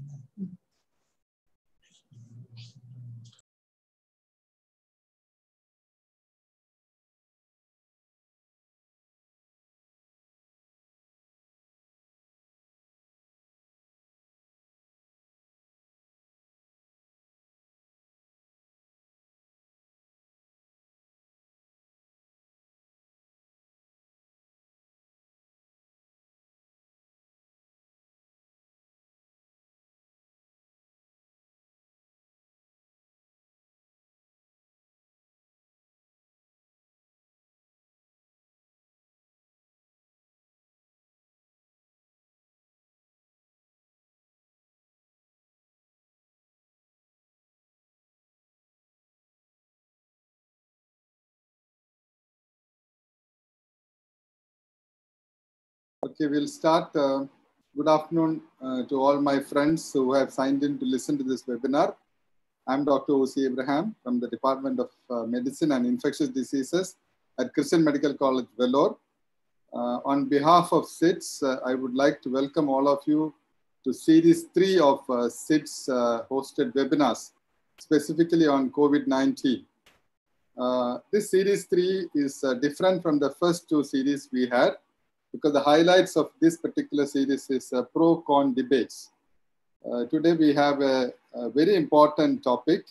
Okay, we'll start. Good afternoon to all my friends who have signed in to listen to this webinar. I'm Dr. O.C. Abraham from the Department of Medicine and Infectious Diseases at Christian Medical College, Vellore. On behalf of SIDS, I would like to welcome all of you to Series 3 of SIDS hosted webinars, specifically on COVID-19. This Series 3 is different from the first two series we had, because the highlights of this particular series is pro-con debates. Today we have a very important topic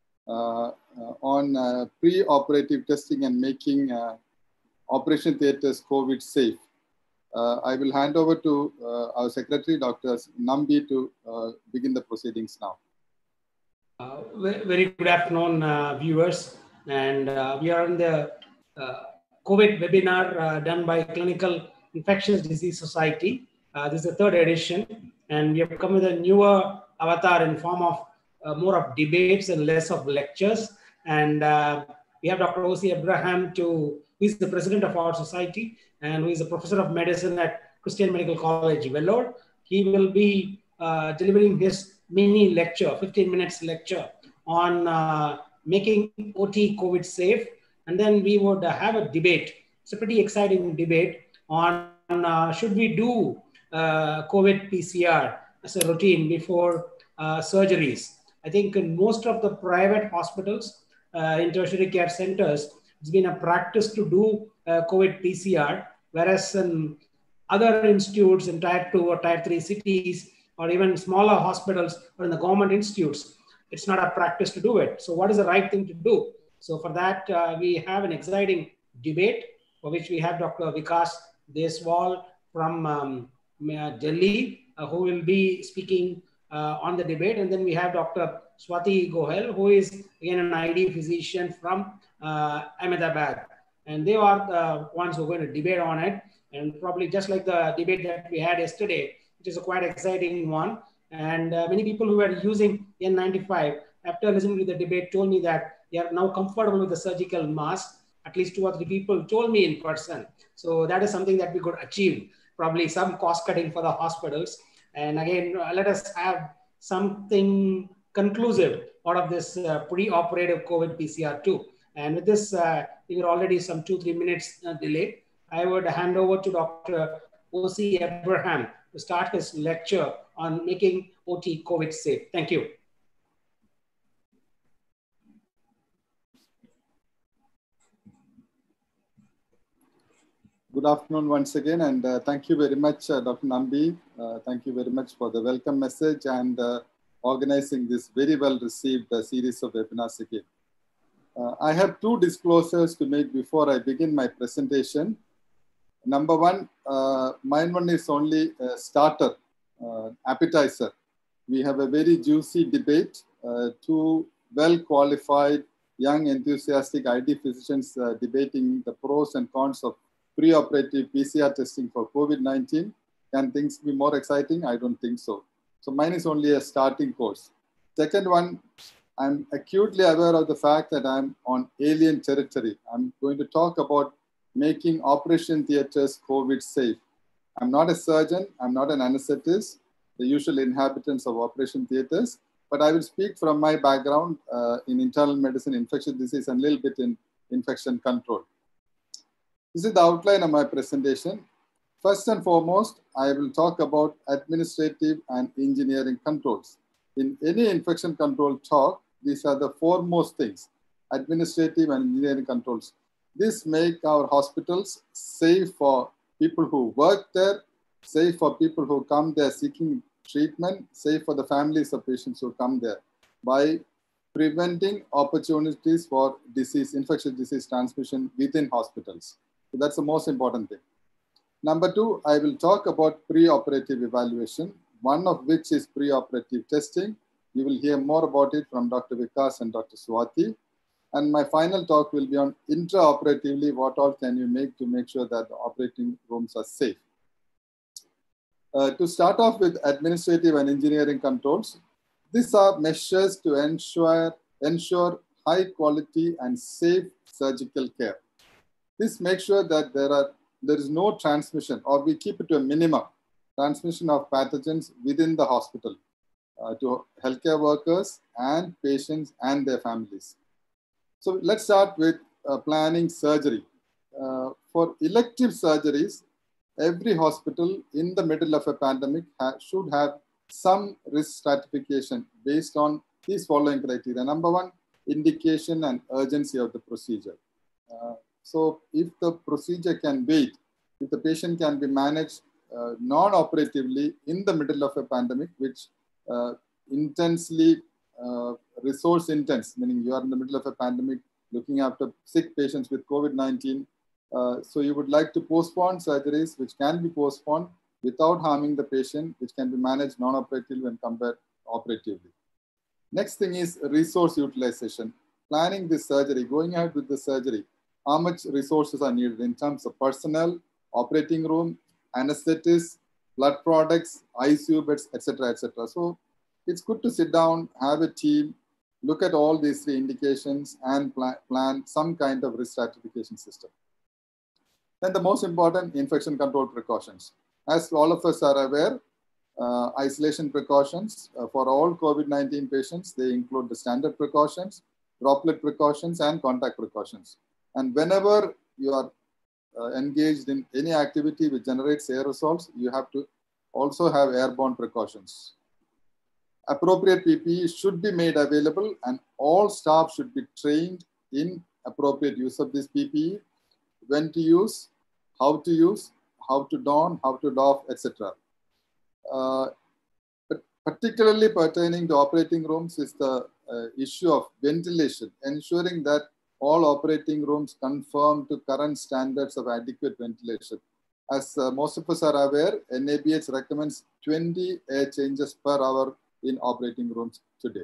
on pre-operative testing and making operation theatres COVID safe. I will hand over to our secretary, Dr. Nambi, to begin the proceedings now. Very good afternoon, viewers. And we are on the COVID webinar done by Clinical Infectious Disease Society. This is the third edition, and we have come with a newer avatar in form of more of debates and less of lectures. And we have Dr. O.C. Abraham, who is the president of our society and who is a professor of medicine at Christian Medical College, Vellore. He will be delivering his mini lecture, 15 minutes lecture on making OT COVID safe. And then we would have a debate. It's a pretty exciting debate on should we do COVID PCR as a routine before surgeries. I think in most of the private hospitals, in tertiary care centers, it's been a practice to do COVID PCR, whereas in other institutes in Tier 2 or Tier 3 cities, or even smaller hospitals or in the government institutes, it's not a practice to do it. So what is the right thing to do? So for that, we have an exciting debate for which we have Dr. Vikas Deswal from Delhi, who will be speaking on the debate. And then we have Dr. Swati Gohel, who is again an ID physician from Ahmedabad. And they are the ones who are going to debate on it. And probably just like the debate that we had yesterday, which is a quite exciting one. And many people who are using N95, after listening to the debate, told me that they are now comfortable with the surgical mask. At least 2 or 3 people told me in person. So that is something that we could achieve, probably some cost cutting for the hospitals. And again, let us have something conclusive out of this pre-operative COVID PCR too. And with this, we are already some 2-3 minutes delay. I would hand over to Dr. O.C. Abraham to start his lecture on making OT COVID safe. Thank you. Good afternoon once again, and thank you very much, Dr. Nambi. Thank you very much for the welcome message and organizing this very well received series of webinars again. I have 2 disclosures to make before I begin my presentation. Number one, mine one is only a starter, appetizer. We have a very juicy debate, 2 well-qualified, young, enthusiastic ID physicians debating the pros and cons of pre-operative PCR testing for COVID-19. Can things be more exciting? I don't think so. So mine is only a starting course. Second one, I'm acutely aware of the fact that I'm on alien territory. I'm going to talk about making operation theatres COVID safe. I'm not a surgeon, I'm not an anesthetist, the usual inhabitants of operation theatres, but I will speak from my background in internal medicine, infectious disease, and a little bit in infection control. This is the outline of my presentation. First and foremost, I will talk about administrative and engineering controls. In any infection control talk, these are the foremost things, administrative and engineering controls. This make our hospitals safe for people who work there, safe for people who come there seeking treatment, safe for the families of patients who come there by preventing opportunities for disease, infectious disease transmission within hospitals. So that's the most important thing. Number two, I will talk about pre-operative evaluation, one of which is pre-operative testing. You will hear more about it from Dr. Vikas and Dr. Swati. And my final talk will be on intraoperatively, what all can you make to make sure that the operating rooms are safe. To start off with administrative and engineering controls, these are measures to ensure high quality and safe surgical care. This makes sure that there is no transmission, or we keep it to a minimum, transmission of pathogens within the hospital to healthcare workers and patients and their families. So let's start with planning surgery. For elective surgeries, every hospital in the middle of a pandemic should have some risk stratification based on these following criteria. Number one, indication and urgency of the procedure. So if the procedure can wait, if the patient can be managed non-operatively in the middle of a pandemic, which intensely resource intense, meaning you are in the middle of a pandemic looking after sick patients with COVID-19. So you would like to postpone surgeries which can be postponed without harming the patient, which can be managed non-operatively when compared operatively. Next thing is resource utilization. Planning this surgery, going ahead with the surgery, how much resources are needed in terms of personnel, operating room, anesthetists, blood products, ICU beds, etc., etc. So it's good to sit down, have a team, look at all these three indications and plan some kind of risk stratification system. Then the most important, infection control precautions. As all of us are aware, isolation precautions for all COVID-19 patients, they include the standard precautions, droplet precautions, and contact precautions. And whenever you are engaged in any activity which generates aerosols, you have to also have airborne precautions. Appropriate PPE should be made available, and all staff should be trained in appropriate use of this PPE, when to use, how to don, how to doff, etc. But particularly pertaining to operating rooms is the issue of ventilation, ensuring that all operating rooms conform to current standards of adequate ventilation. As most of us are aware, NABH recommends 20 air changes per hour in operating rooms today.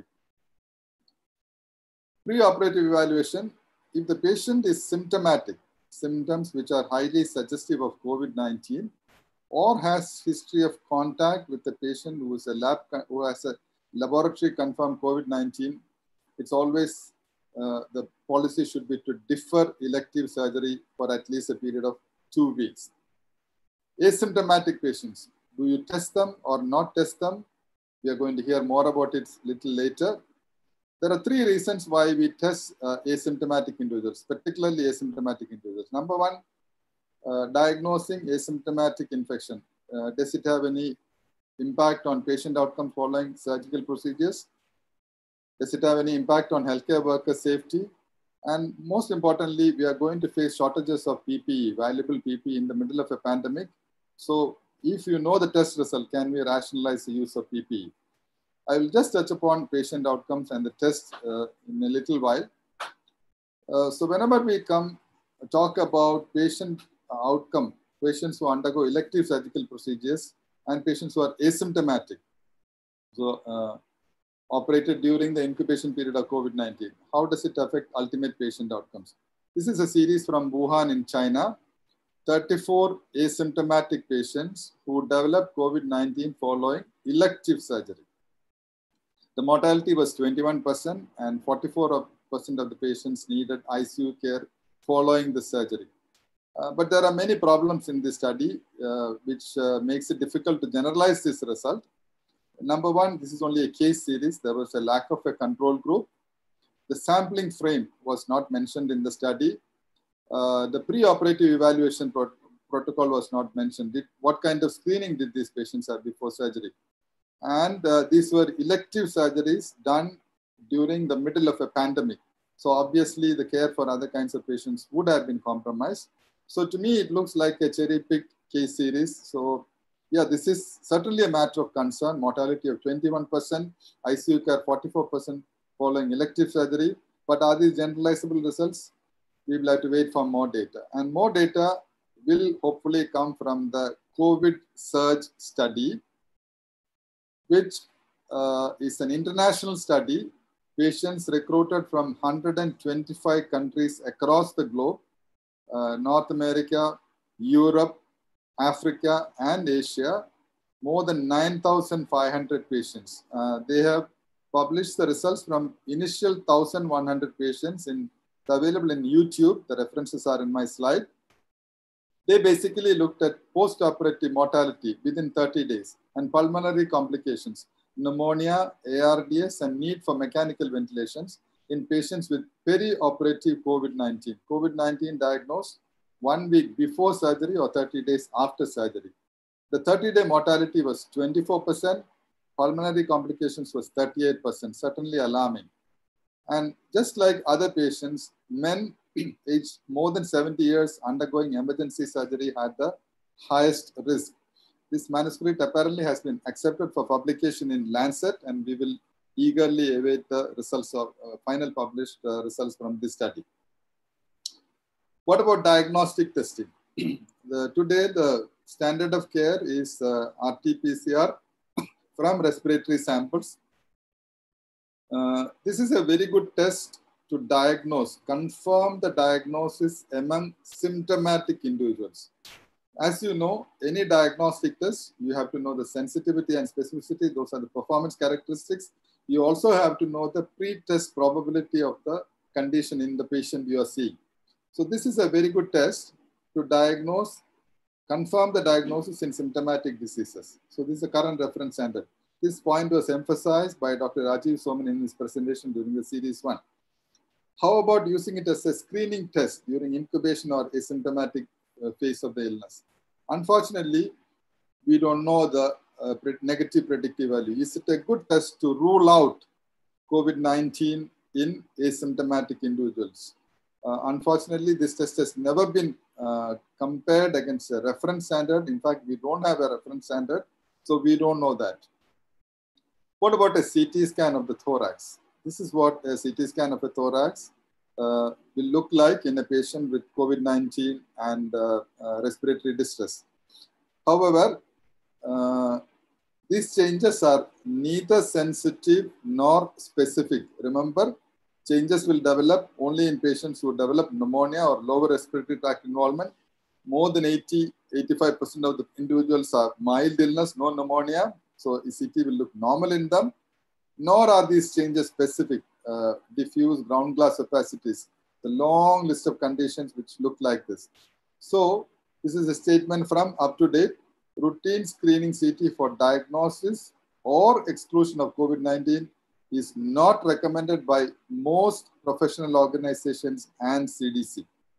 Pre-operative evaluation, if the patient is symptomatic, symptoms which are highly suggestive of COVID-19, or has history of contact with the patient who has a laboratory confirmed COVID-19, it's always the policy should be to defer elective surgery for at least a period of 2 weeks. Asymptomatic patients, do you test them or not test them? We are going to hear more about it a little later. There are 3 reasons why we test asymptomatic individuals, particularly asymptomatic individuals. Number one, diagnosing asymptomatic infection. Does it have any impact on patient outcomes following surgical procedures? Does it have any impact on healthcare worker safety? And most importantly, we are going to face shortages of PPE, valuable PPE in the middle of a pandemic. So if you know the test result, can we rationalize the use of PPE? I will just touch upon patient outcomes and the tests in a little while. So whenever we talk about patient outcome, patients who undergo elective surgical procedures and patients who are asymptomatic, so operated during the incubation period of COVID-19, how does it affect ultimate patient outcomes? This is a series from Wuhan in China. 34 asymptomatic patients who developed COVID-19 following elective surgery. The mortality was 21% and 44% of the patients needed ICU care following the surgery. But there are many problems in this study, which makes it difficult to generalize this result. Number one, this is only a case series. There was a lack of a control group. The sampling frame was not mentioned in the study. The pre-operative evaluation protocol was not mentioned. What kind of screening did these patients have before surgery? And these were elective surgeries done during the middle of a pandemic. So obviously the care for other kinds of patients would have been compromised. So to me, it looks like a cherry-picked case series. So yeah, this is certainly a matter of concern. Mortality of 21%, ICU care 44% following elective surgery. But are these generalizable results? We will have to wait for more data. And more data will hopefully come from the COVID surge study, which is an international study. Patients recruited from 125 countries across the globe, North America, Europe, Africa, and Asia, more than 9,500 patients. They have published the results from initial 1,100 patients available in YouTube. The references are in my slide. They basically looked at post-operative mortality within 30 days and pulmonary complications, pneumonia, ARDS, and need for mechanical ventilations in patients with peri-operative COVID-19. COVID-19 diagnosed 1 week before surgery or 30 days after surgery. The 30-day mortality was 24%. Pulmonary complications was 38%, certainly alarming. And just like other patients, men aged more than 70 years undergoing emergency surgery had the highest risk. This manuscript apparently has been accepted for publication in Lancet, and we will eagerly await the results of final published results from this study. What about diagnostic testing? Today, the standard of care is RT-PCR from respiratory samples. This is a very good test to diagnose, confirm the diagnosis among symptomatic individuals. As you know, any diagnostic test, you have to know the sensitivity and specificity. Those are the performance characteristics. You also have to know the pre-test probability of the condition in the patient you are seeing. So this is a very good test to diagnose, confirm the diagnosis in symptomatic diseases. So this is a current reference standard. This point was emphasized by Dr. Rajiv Soman in his presentation during the series 1. How about using it as a screening test during incubation or asymptomatic phase of the illness? Unfortunately, we don't know the negative predictive value. Is it a good test to rule out COVID-19 in asymptomatic individuals? Unfortunately, this test has never been compared against a reference standard. In fact, we don't have a reference standard, so we don't know that. What about a CT scan of the thorax? This is what a CT scan of a thorax will look like in a patient with COVID-19 and respiratory distress. However, these changes are neither sensitive nor specific. Remember, changes will develop only in patients who develop pneumonia or lower respiratory tract involvement. More than 85% of the individuals are mild illness, no pneumonia. So ECT will look normal in them. Nor are these changes specific, diffuse ground glass opacities, the long list of conditions which look like this. So this is a statement from UpToDate. Routine screening CT for diagnosis or exclusion of COVID-19 is not recommended by most professional organizations and CDC.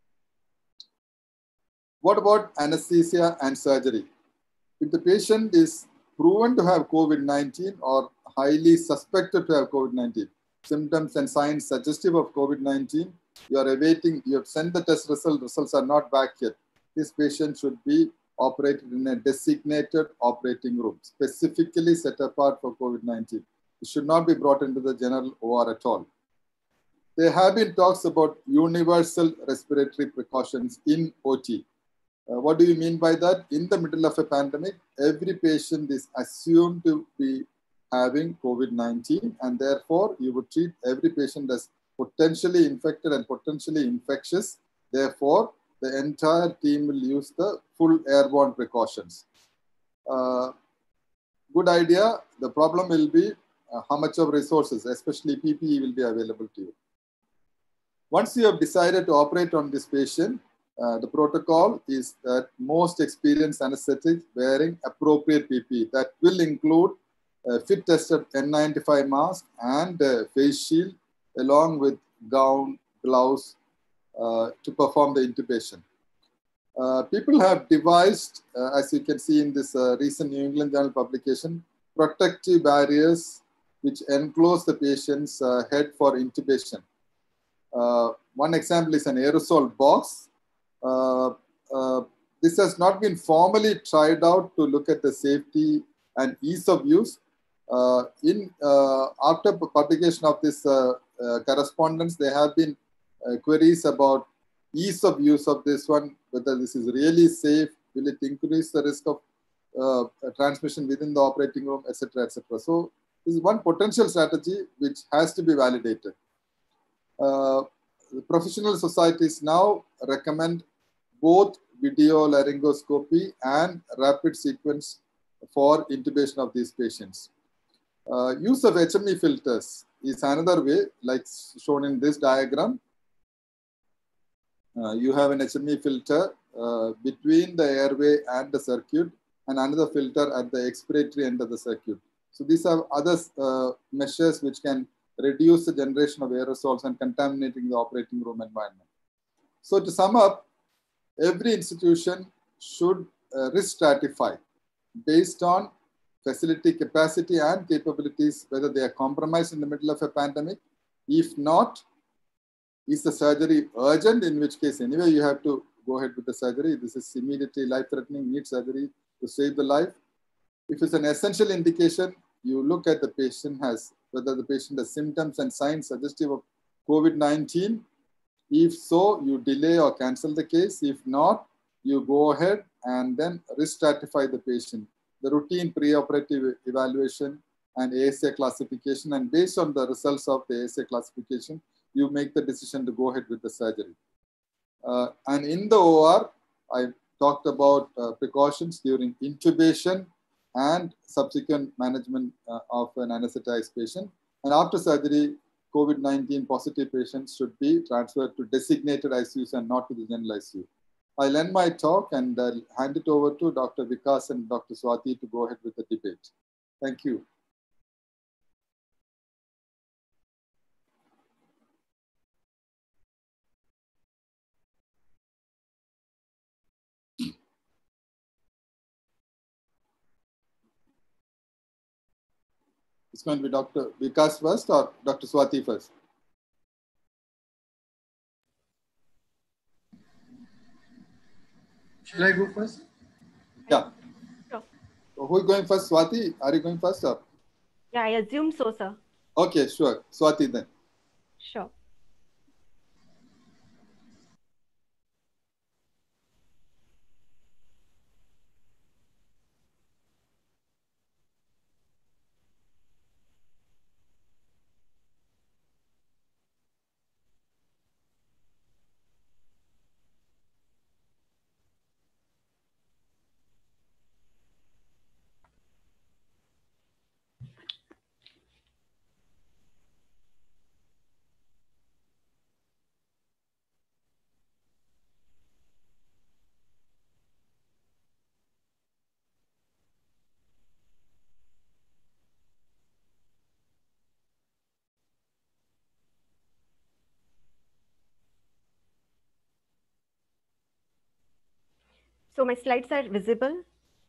What about anesthesia and surgery? If the patient is proven to have COVID-19 or highly suspected to have COVID-19, symptoms and signs suggestive of COVID-19, you are awaiting, you have sent the test results are not back yet. This patient should be operated in a designated operating room, specifically set apart for COVID-19. It should not be brought into the general OR at all. There have been talks about universal respiratory precautions in OT. What do you mean by that? In the middle of a pandemic, every patient is assumed to be having COVID-19, and therefore you would treat every patient as potentially infected and potentially infectious. Therefore, the entire team will use the full airborne precautions. Good idea. The problem will be how much of resources, especially PPE, will be available to you. Once you have decided to operate on this patient, the protocol is that most experienced anesthetists wearing appropriate PPE. That will include a fit-tested N95 mask and a face shield, along with gown, gloves to perform the intubation. People have devised, as you can see in this recent New England Journal publication, protective barriers which enclose the patient's head for intubation. One example is an aerosol box. This has not been formally tried out to look at the safety and ease of use. After publication of this correspondence, there have been queries about ease of use of this one, whether this is really safe, will it increase the risk of transmission within the operating room, etc., etc. So this is one potential strategy which has to be validated. The professional societies now recommend both video laryngoscopy and rapid sequence for intubation of these patients. Use of HME filters is another way, like shown in this diagram. You have an HME filter between the airway and the circuit, and another filter at the expiratory end of the circuit. So these are other measures which can reduce the generation of aerosols and contaminating the operating room environment. So to sum up, every institution should risk stratify based on facility capacity and capabilities, whether they are compromised in the middle of a pandemic. If not, is the surgery urgent, in which case anyway you have to go ahead with the surgery. This is immediately life-threatening, need surgery to save the life. If it's an essential indication, you look at the patient has, whether the patient has symptoms and signs suggestive of COVID-19. If so, you delay or cancel the case. If not, you go ahead and then risk stratify the patient. The routine preoperative evaluation and ASA classification, and based on the results of the ASA classification, you make the decision to go ahead with the surgery. And in the OR, I talked about precautions during intubation and subsequent management of an anesthetized patient. And after surgery, COVID-19 positive patients should be transferred to designated ICUs and not to the general ICU. I'll end my talk and I'll hand it over to Dr. Vikas and Dr. Swati to go ahead with the debate. Thank you. It's going to be Dr. Vikas first or Dr. Swati first? Shall I go first? Yeah. Sure. So who is going first? Swati, are you going first? Or? Yeah, I assume so, sir. Okay, sure. Swati then. Sure. So my slides are visible.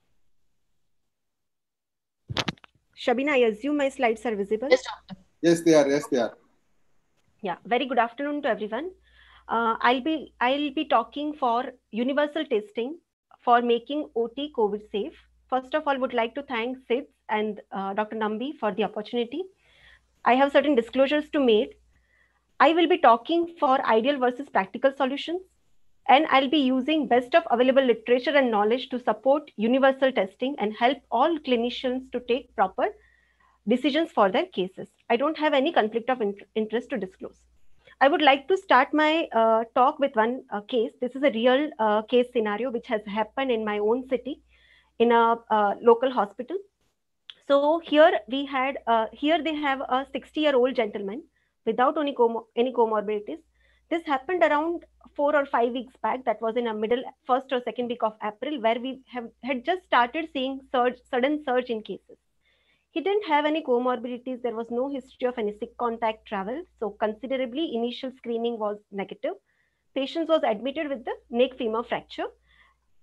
Shabina, I assume my slides are visible. Yes, doctor. Yes, they are. Yes, they are. Yeah, very good afternoon to everyone. I'll be talking for universal testing for making OT COVID safe. First of all, would like to thank SIDS and Dr. Nambi for the opportunity. I have certain disclosures to make. I will be talking for ideal versus practical solutions, and I'll be using best of available literature and knowledge to support universal testing and help all clinicians to take proper decisions for their cases. I don't have any conflict of interest to disclose. I would like to start my talk with one case. This is a real case scenario which has happened in my own city in a local hospital. So here we had, here they have a 60-year-old gentleman without any comorbidities. This happened around 4 or 5 weeks back. That was in a middle, first or second week of April, where we had just started seeing sudden surge in cases. He didn't have any comorbidities. There was no history of any sick contact travel. So considerably initial screening was negative. Patient was admitted with the neck femur fracture.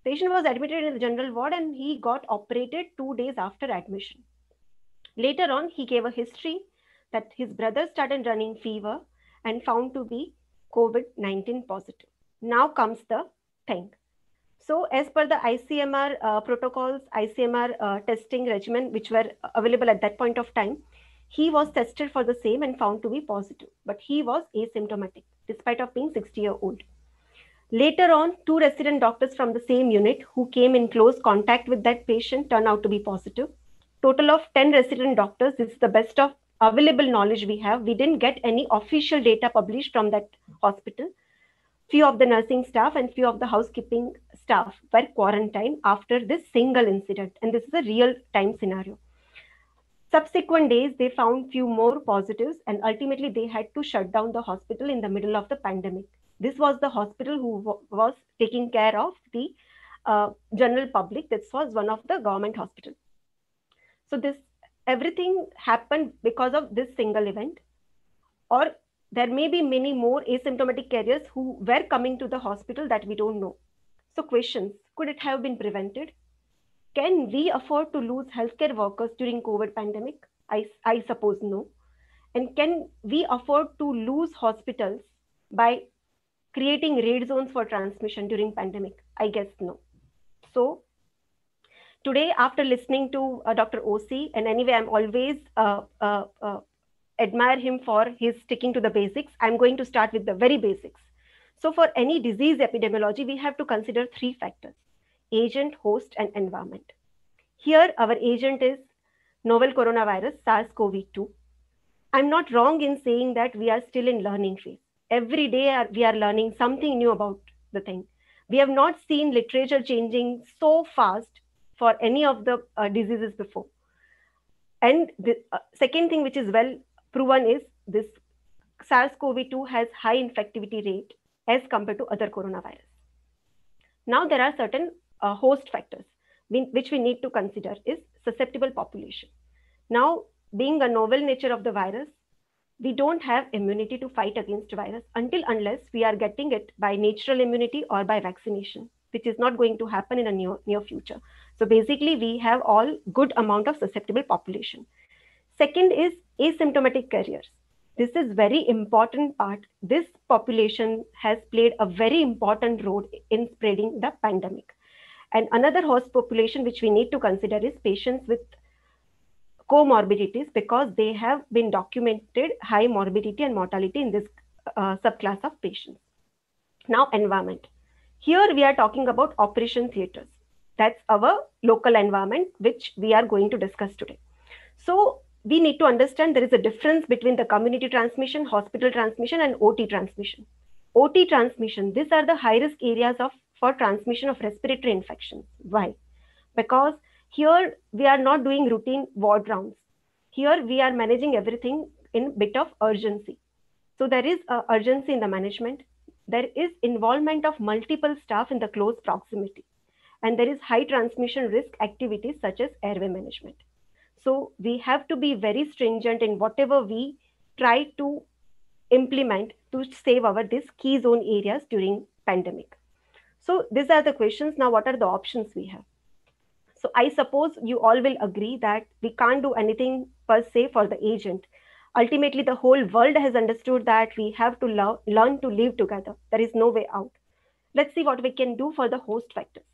Patient was admitted in the general ward and he got operated 2 days after admission. Later on, he gave a history that his brother started running fever and found to be COVID-19 positive. Now comes the thing. So as per the ICMR protocols, ICMR testing regimen, which were available at that point of time, he was tested for the same and found to be positive, but he was asymptomatic despite of being 60-year-old. Later on, 2 resident doctors from the same unit who came in close contact with that patient turned out to be positive. Total of 10 resident doctors. This is the best of available knowledge we have. We didn't get any official data published from that hospital. Few of the nursing staff and few of the housekeeping staff were quarantined after this single incident. And this is a real time scenario. Subsequent days, they found few more positives and ultimately they had to shut down the hospital in the middle of the pandemic. This was the hospital who was taking care of the general public. This was one of the government hospitals. So this everything happened because of this single event, or there may be many more asymptomatic carriers who were coming to the hospital that we don't know. So questions, could it have been prevented? Can we afford to lose healthcare workers during COVID pandemic? I suppose no. And can we afford to lose hospitals by creating red zones for transmission during pandemic? I guess no. So today, after listening to Dr. OC, and anyway, I'm always admire him for his sticking to the basics. I'm going to start with the very basics. So for any disease epidemiology, we have to consider 3 factors: agent, host, and environment. Here, our agent is novel coronavirus, SARS-CoV-2. I'm not wrong in saying that we are still in learning phase. Every day we are learning something new about the thing. We have not seen literature changing so fast for any of the diseases before. And the second thing which is well proven is this SARS-CoV-2 has high infectivity rate as compared to other coronavirus. Now there are certain host factors which we need to consider is susceptible population. Now, being a novel nature of the virus, we don't have immunity to fight against virus unless we are getting it by natural immunity or by vaccination, which is not going to happen in a near future. So basically, we have all good amount of susceptible population. Second is asymptomatic carriers. This is very important part. This population has played a very important role in spreading the pandemic. And another host population which we need to consider is patients with comorbidities, because they have been documented high morbidity and mortality in this subclass of patients. Now, environment. Here we are talking about operation theaters. That's our local environment, which we are going to discuss today. So we need to understand there is a difference between the community transmission, hospital transmission, and OT transmission. OT transmission, these are the high-risk areas for transmission of respiratory infections. Why? Because here we are not doing routine ward rounds. Here we are managing everything in bit of urgency. So there is urgency in the management. There is involvement of multiple staff in the close proximity. And there is high transmission risk activities such as airway management. So we have to be very stringent in whatever we try to implement to save these key zone areas during pandemic. So these are the questions. Now, what are the options we have? So I suppose you all will agree that we can't do anything per se for the agent. Ultimately, the whole world has understood that we have to learn to live together. There is no way out. Let's see what we can do for the host factors.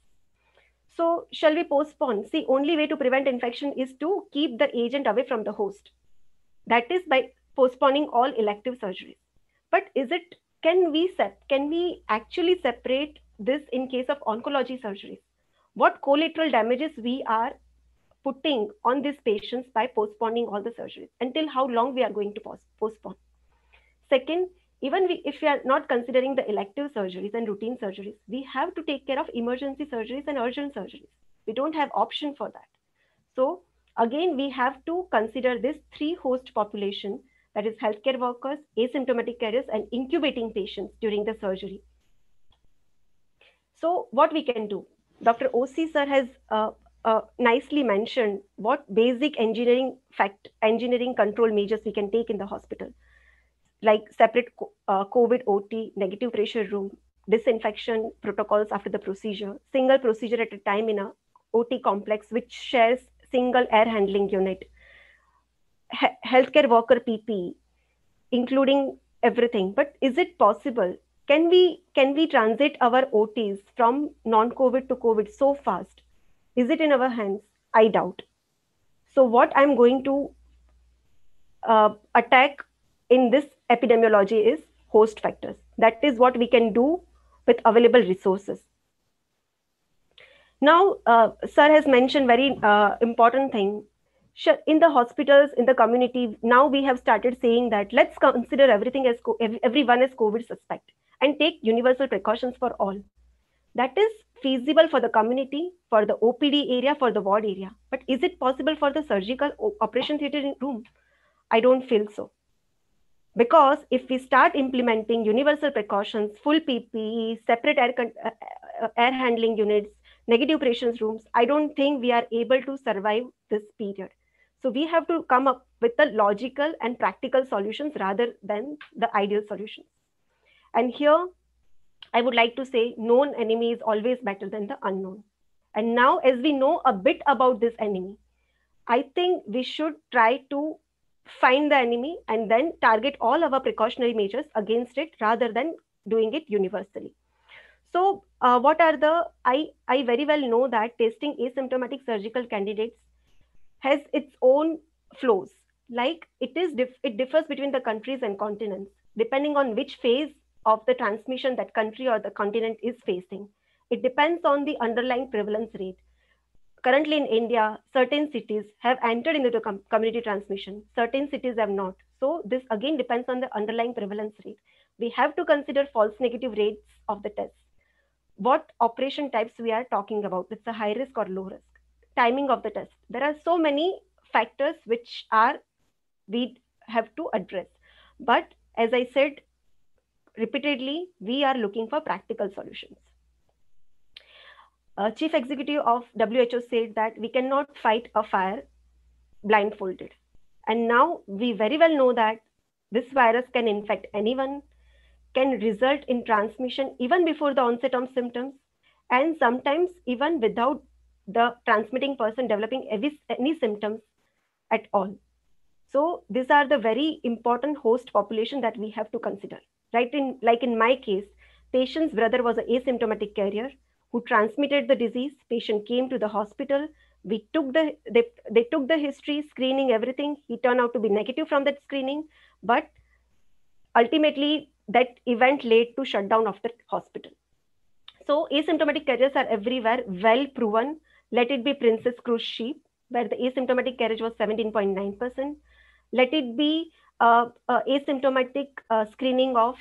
So shall we postpone? See, only way to prevent infection is to keep the agent away from the host. That is by postponing all elective surgeries. But can we actually separate this in case of oncology surgeries? What collateral damages we are putting on these patients by postponing all the surgeries? Until how long we are going to postpone? Second, even if we are not considering the elective surgeries and routine surgeries, we have to take care of emergency surgeries and urgent surgeries. We don't have option for that. So again, we have to consider this 3 host population, that is healthcare workers, asymptomatic carriers, and incubating patients during the surgery. So what we can do? Dr. OC sir has nicely mentioned what basic engineering control measures we can take in the hospital, like separate COVID OT, negative pressure room, disinfection protocols after the procedure, single procedure at a time in a OT complex which shares single air handling unit, healthcare worker PPE, including everything. But is it possible? Can we transit our OTs from non-COVID to COVID so fast? Is it in our hands? I doubt. So what I'm going to attack in this epidemiology is host factors. That is what we can do with available resources. Now, sir has mentioned very important thing. In the hospitals, in the community, now we have started saying that let's consider everything as everyone as COVID suspect and take universal precautions for all. That is feasible for the community, for the OPD area, for the ward area. But is it possible for the surgical operation theater room? I don't feel so. Because if we start implementing universal precautions, full PPE, separate air handling units, negative operations rooms, I don't think we are able to survive this period. So we have to come up with the logical and practical solutions rather than the ideal solutions. And here, I would like to say known enemy is always better than the unknown. And now, as we know a bit about this enemy, I think we should try to find the enemy and then target all our precautionary measures against it rather than doing it universally. So what are the, I very well know that testing asymptomatic surgical candidates has its own flaws. Like it differs between the countries and continents, depending on which phase of the transmission that country or the continent is facing. It depends on the underlying prevalence rate. Currently in India, certain cities have entered into the community transmission, certain cities have not. So this again depends on the underlying prevalence rate. We have to consider false negative rates of the tests. What operation types we are talking about, it's a high risk or low risk. Timing of the test. There are so many factors which we have to address. But as I said repeatedly, we are looking for practical solutions. Chief Executive of WHO said that we cannot fight a fire blindfolded. And now we very well know that this virus can infect anyone, can result in transmission even before the onset of symptoms, and sometimes even without the transmitting person developing any symptoms at all. So these are the very important host population that we have to consider. Right? Like in my case, patient's brother was an asymptomatic carrier who transmitted the disease. Patient came to the hospital. They took the history, screening, everything. He turned out to be negative from that screening, but ultimately that event led to shutdown of the hospital. So asymptomatic carriers are everywhere, well proven. Let it be Princess Cruise Ship, where the asymptomatic carriage was 17.9%. Let it be asymptomatic screening of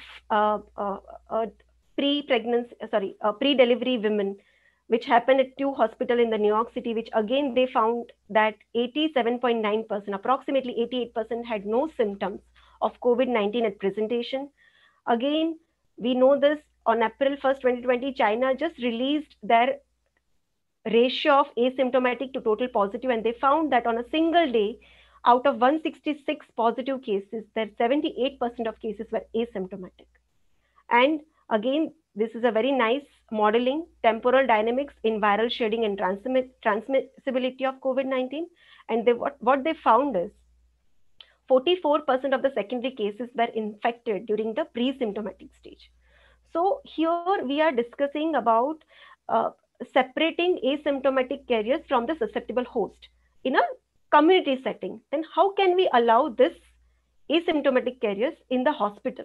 pre-delivery women, which happened at 2 hospitals in the New York City, which again they found that 87.9%, approximately 88% had no symptoms of COVID-19 at presentation. Again, we know this on April 1st, 2020, China just released their ratio of asymptomatic to total positive, and they found that on a single day, out of 166 positive cases, that 78% of cases were asymptomatic. And again, this is a very nice modeling, temporal dynamics in viral shedding and transmissibility of COVID-19. And what they found is 44% of the secondary cases were infected during the pre-symptomatic stage. So here we are discussing about separating asymptomatic carriers from the susceptible host in a community setting. Then how can we allow this asymptomatic carriers in the hospital?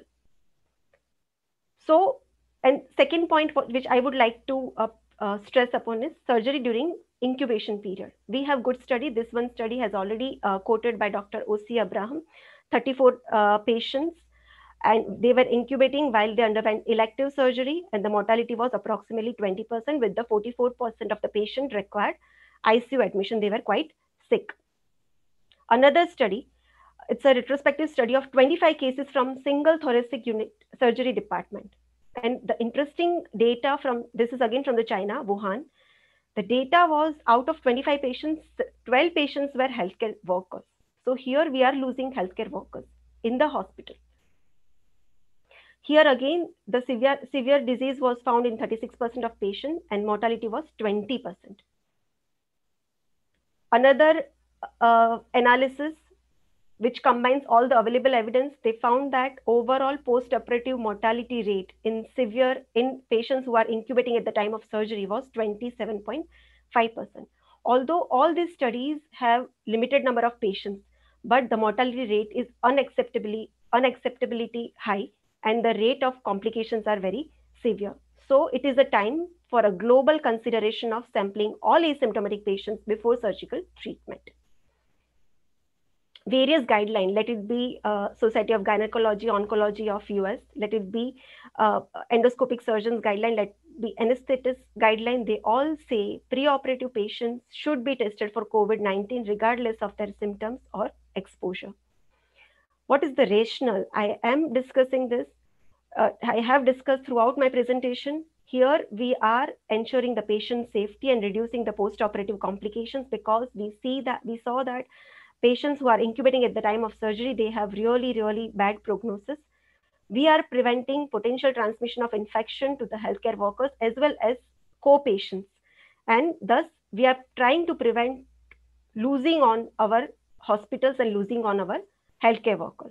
So, and second point which I would like to stress upon is surgery during incubation period. We have good study. This one study has already quoted by Dr. O.C. Abraham, 34 patients, and they were incubating while they underwent elective surgery, and the mortality was approximately 20%, with the 44% of the patient required ICU admission. They were quite sick. Another study, it's a retrospective study of 25 cases from single thoracic unit surgery department. And the interesting data from, this is again from the China, Wuhan. The data was out of 25 patients, 12 patients were healthcare workers. So here we are losing healthcare workers in the hospital. Here again, the severe disease was found in 36% of patients and mortality was 20%. Another analysis which combines all the available evidence, they found that overall post-operative mortality rate in patients who are incubating at the time of surgery was 27.5%. Although all these studies have limited number of patients, but the mortality rate is unacceptably high, and the rate of complications are very severe. So it is a time for a global consideration of sampling all asymptomatic patients before surgical treatment. Various guidelines, let it be Society of Gynecology Oncology of US, let it be endoscopic surgeons guideline, let it be anesthetist guideline, they all say preoperative patients should be tested for COVID-19 regardless of their symptoms or exposure. What is the rationale? I am discussing this. I have discussed throughout my presentation. Here we are ensuring the patient safety and reducing the post-operative complications, because we saw that patients who are incubating at the time of surgery, they have really bad prognosis. We are preventing potential transmission of infection to the healthcare workers as well as co-patients. And thus, we are trying to prevent losing on our hospitals and losing on our healthcare workers.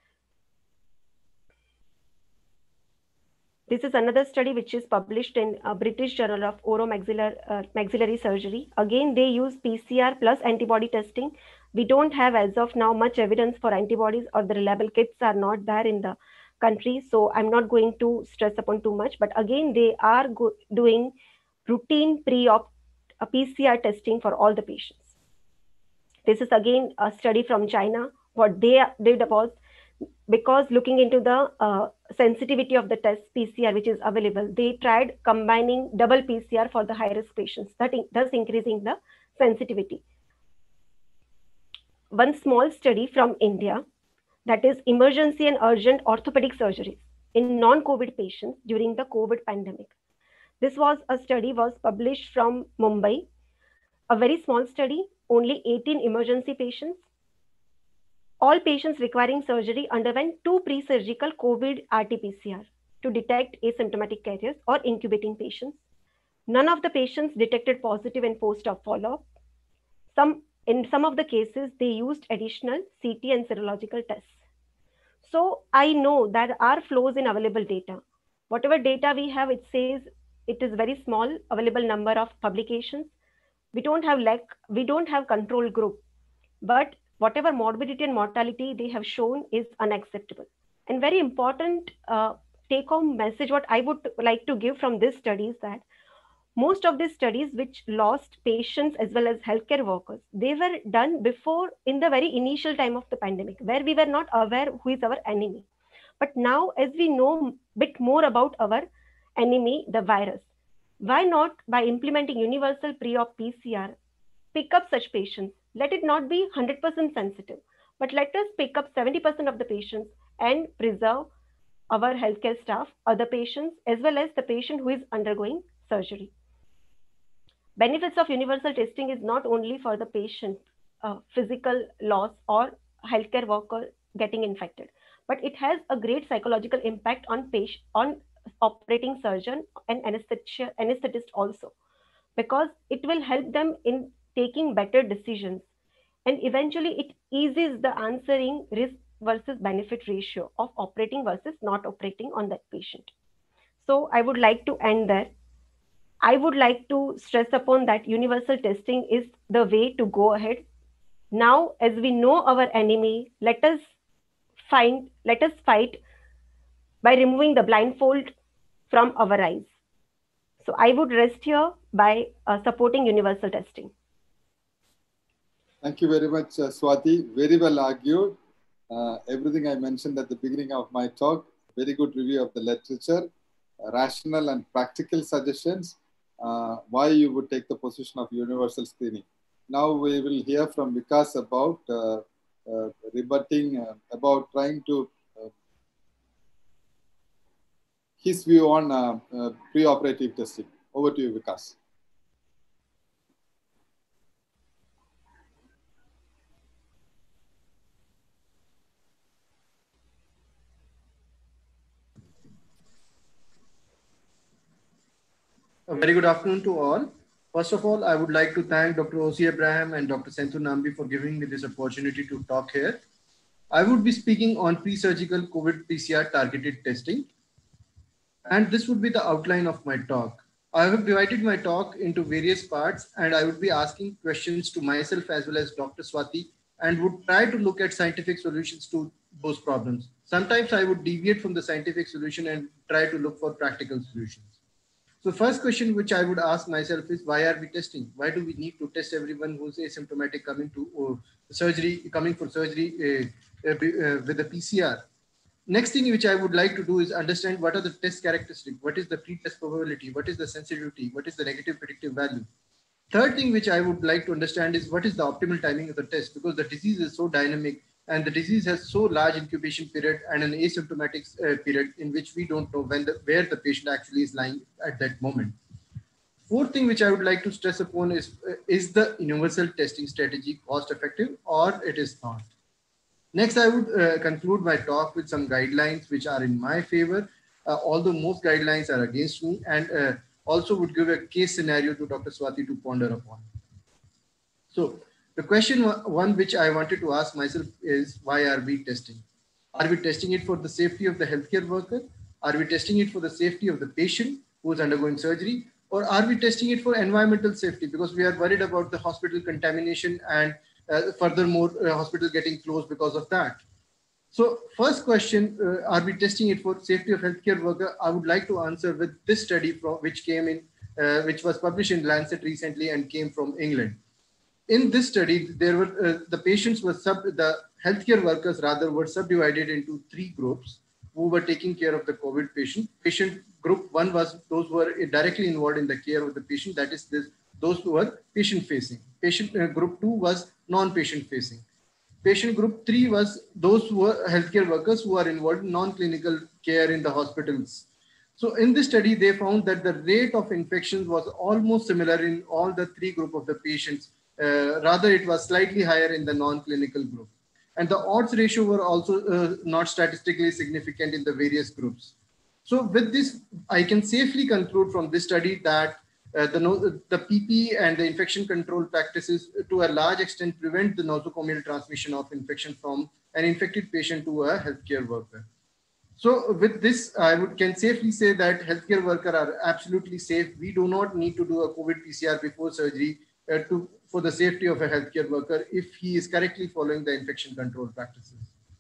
This is another study which is published in British Journal of Oromaxillary Surgery. Again, they use PCR plus antibody testing. We don't have as of now much evidence for antibodies, or the reliable kits are not there in the country. So I'm not going to stress upon too much. But again, they are doing routine pre-op PCR testing for all the patients. This is again a study from China. What they did was, because looking into the sensitivity of the test PCR which is available, they tried combining double PCR for the high-risk patients, thus increasing the sensitivity. One small study from India, that is emergency and urgent orthopedic surgeries in non-COVID patients during the COVID pandemic. This was a study was published from Mumbai, a very small study, only 18 emergency patients. All patients requiring surgery underwent 2 pre-surgical COVID RT-PCR to detect asymptomatic carriers or incubating patients. None of the patients detected positive in post-op follow-up. In some of the cases, they used additional CT and serological tests. So I know that our flows in available data. Whatever data we have, it says it is very small available number of publications. We don't have control group, but whatever morbidity and mortality they have shown is unacceptable. And very important take-home message what I would like to give from this study is that most of these studies which lost patients as well as healthcare workers, they were done before, in the very initial time of the pandemic, where we were not aware who is our enemy. But now, as we know a bit more about our enemy, the virus, why not, by implementing universal pre-op PCR, pick up such patients? Let it not be 100% sensitive, but let us pick up 70% of the patients and preserve our healthcare staff, other patients, as well as the patient who is undergoing surgery. Benefits of universal testing is not only for the patient physical loss or healthcare worker getting infected, but it has a great psychological impact on operating surgeon and anesthetist also, because it will help them in taking better decisions, and eventually it eases the answering risk versus benefit ratio of operating versus not operating on that patient. So I would like to end there. I would like to stress upon that universal testing is the way to go ahead. Now, as we know our enemy, let us fight by removing the blindfold from our eyes. So I would rest here by supporting universal testing. Thank you very much, Swati. Very well argued. Everything I mentioned at the beginning of my talk, very good review of the literature, rational and practical suggestions, why you would take the position of universal screening. Now we will hear from Vikas about rebutting, about trying to his view on pre-operative testing. Over to you, Vikas. A very good afternoon to all. First of all, I would like to thank Dr. O.C. Abraham and Dr. Senthil Nambi for giving me this opportunity to talk here. I would be speaking on pre-surgical COVID PCR targeted testing. And this would be the outline of my talk. I have divided my talk into various parts, and I would be asking questions to myself as well as Dr. Swati, and would try to look at scientific solutions to those problems. Sometimes I would deviate from the scientific solution and try to look for practical solutions. So first question which I would ask myself is, why are we testing? Why do we need to test everyone who's asymptomatic coming for surgery with a PCR? Next thing which I would like to do is understand what are the test characteristics, what is the pre-test probability, what is the sensitivity, what is the negative predictive value. Third thing which I would like to understand is what is the optimal timing of the test, because the disease is so dynamic and the disease has so large incubation period and an asymptomatic period in which we don't know where the patient actually is lying at that moment. Fourth thing which I would like to stress upon is the universal testing strategy cost effective or it is not? Next, I would conclude my talk with some guidelines which are in my favor, although most guidelines are against me, and also would give a case scenario to Dr. Swati to ponder upon. So the question one which I wanted to ask myself is, why are we testing? Are we testing it for the safety of the healthcare worker? Are we testing it for the safety of the patient who is undergoing surgery? Or are we testing it for environmental safety? Because we are worried about the hospital contamination and furthermore, hospital getting closed because of that. So first question, are we testing it for safety of healthcare worker? I would like to answer with this study which came in, which was published in Lancet recently and came from England. In this study, there were the patients were the healthcare workers rather were subdivided into 3 groups who were taking care of the COVID patient. Patient group 1 was those who were directly involved in the care of the patient, that is those who were patient facing. Patient group 2 was non-patient facing. Patient group 3 was those who were healthcare workers who are involved in non-clinical care in the hospitals. So in this study, they found that the rate of infections was almost similar in all the 3 groups of the patients. Rather, it was slightly higher in the non-clinical group. And the odds ratio were also not statistically significant in the various groups. So with this, I can safely conclude from this study that the PPE and the infection control practices to a large extent prevent the nosocomial transmission of infection from an infected patient to a healthcare worker. So with this, can safely say that healthcare workers are absolutely safe. We do not need to do a COVID PCR before surgery for the safety of a healthcare worker if he is correctly following the infection control practices.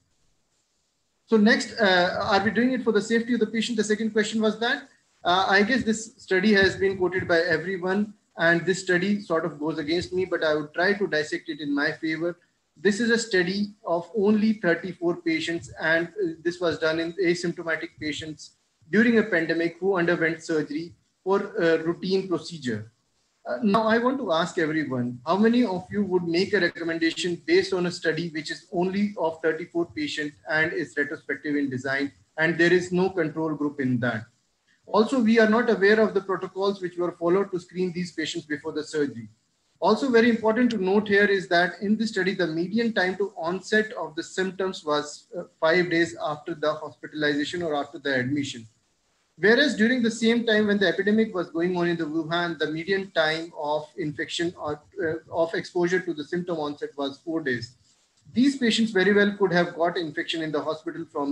So next, are we doing it for the safety of the patient? The second question was that. I guess this study has been quoted by everyone, and this study sort of goes against me, but I would try to dissect it in my favor. This is a study of only 34 patients, and this was done in asymptomatic patients during a pandemic who underwent surgery for a routine procedure. Now, I want to ask everyone, how many of you would make a recommendation based on a study which is only of 34 patients and is retrospective in design, and there is no control group in that? Also, we are not aware of the protocols which were followed to screen these patients before the surgery. Also, very important to note here is that in this study, the median time to onset of the symptoms was 5 days after the hospitalization or after the admission. Whereas during the same time when the epidemic was going on in the Wuhan, the median time of infection or of exposure to the symptom onset was 4 days. These patients very well could have got infection in the hospital from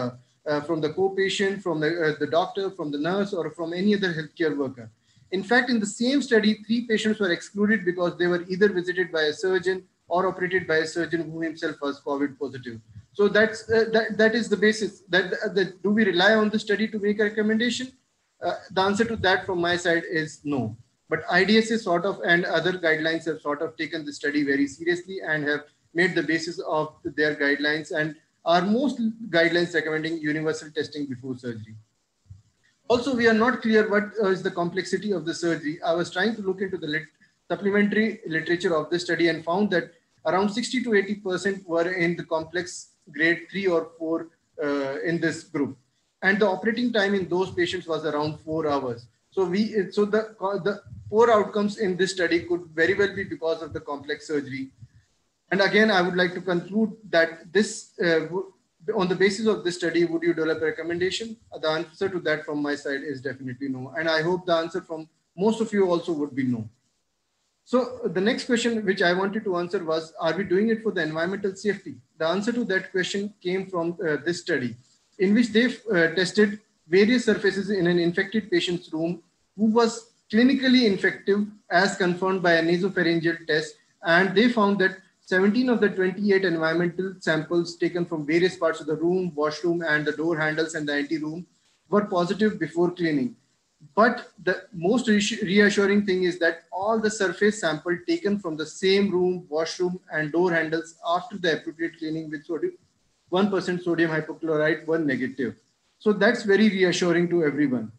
the co-patient, from the doctor, from the nurse, or from any other healthcare worker. In fact, in the same study, 3 patients were excluded because they were either visited by a surgeon or operated by a surgeon who himself was COVID positive. So that is the basis. Do we rely on the study to make a recommendation? The answer to that from my side is no. But IDS is sort of, and other guidelines have sort of taken the study very seriously and have made the basis of their guidelines, and are most guidelines recommending universal testing before surgery. Also, we are not clear what is the complexity of the surgery. I was trying to look into the supplementary literature of this study and found that around 60 to 80% were in the complex grade 3 or 4 in this group. And the operating time in those patients was around 4 hours. So the poor outcomes in this study could very well be because of the complex surgery. And again, I would like to conclude that this, on the basis of this study, would you develop a recommendation? The answer to that from my side is definitely no. And I hope the answer from Most of you also would be no. So the next question which I wanted to answer was, are we doing it for the environmental safety? The answer to that question came from this study, in which they tested various surfaces in an infected patient's room who was clinically infective as confirmed by a nasopharyngeal test. And they found that 17 of the 28 environmental samples taken from various parts of the room, washroom, and the door handles and the anteroom were positive before cleaning. But the most reassuring thing is that all the surface sample taken from the same room, washroom, and door handles after the appropriate cleaning with 1% sodium hypochlorite were negative. So that's very reassuring to everyone.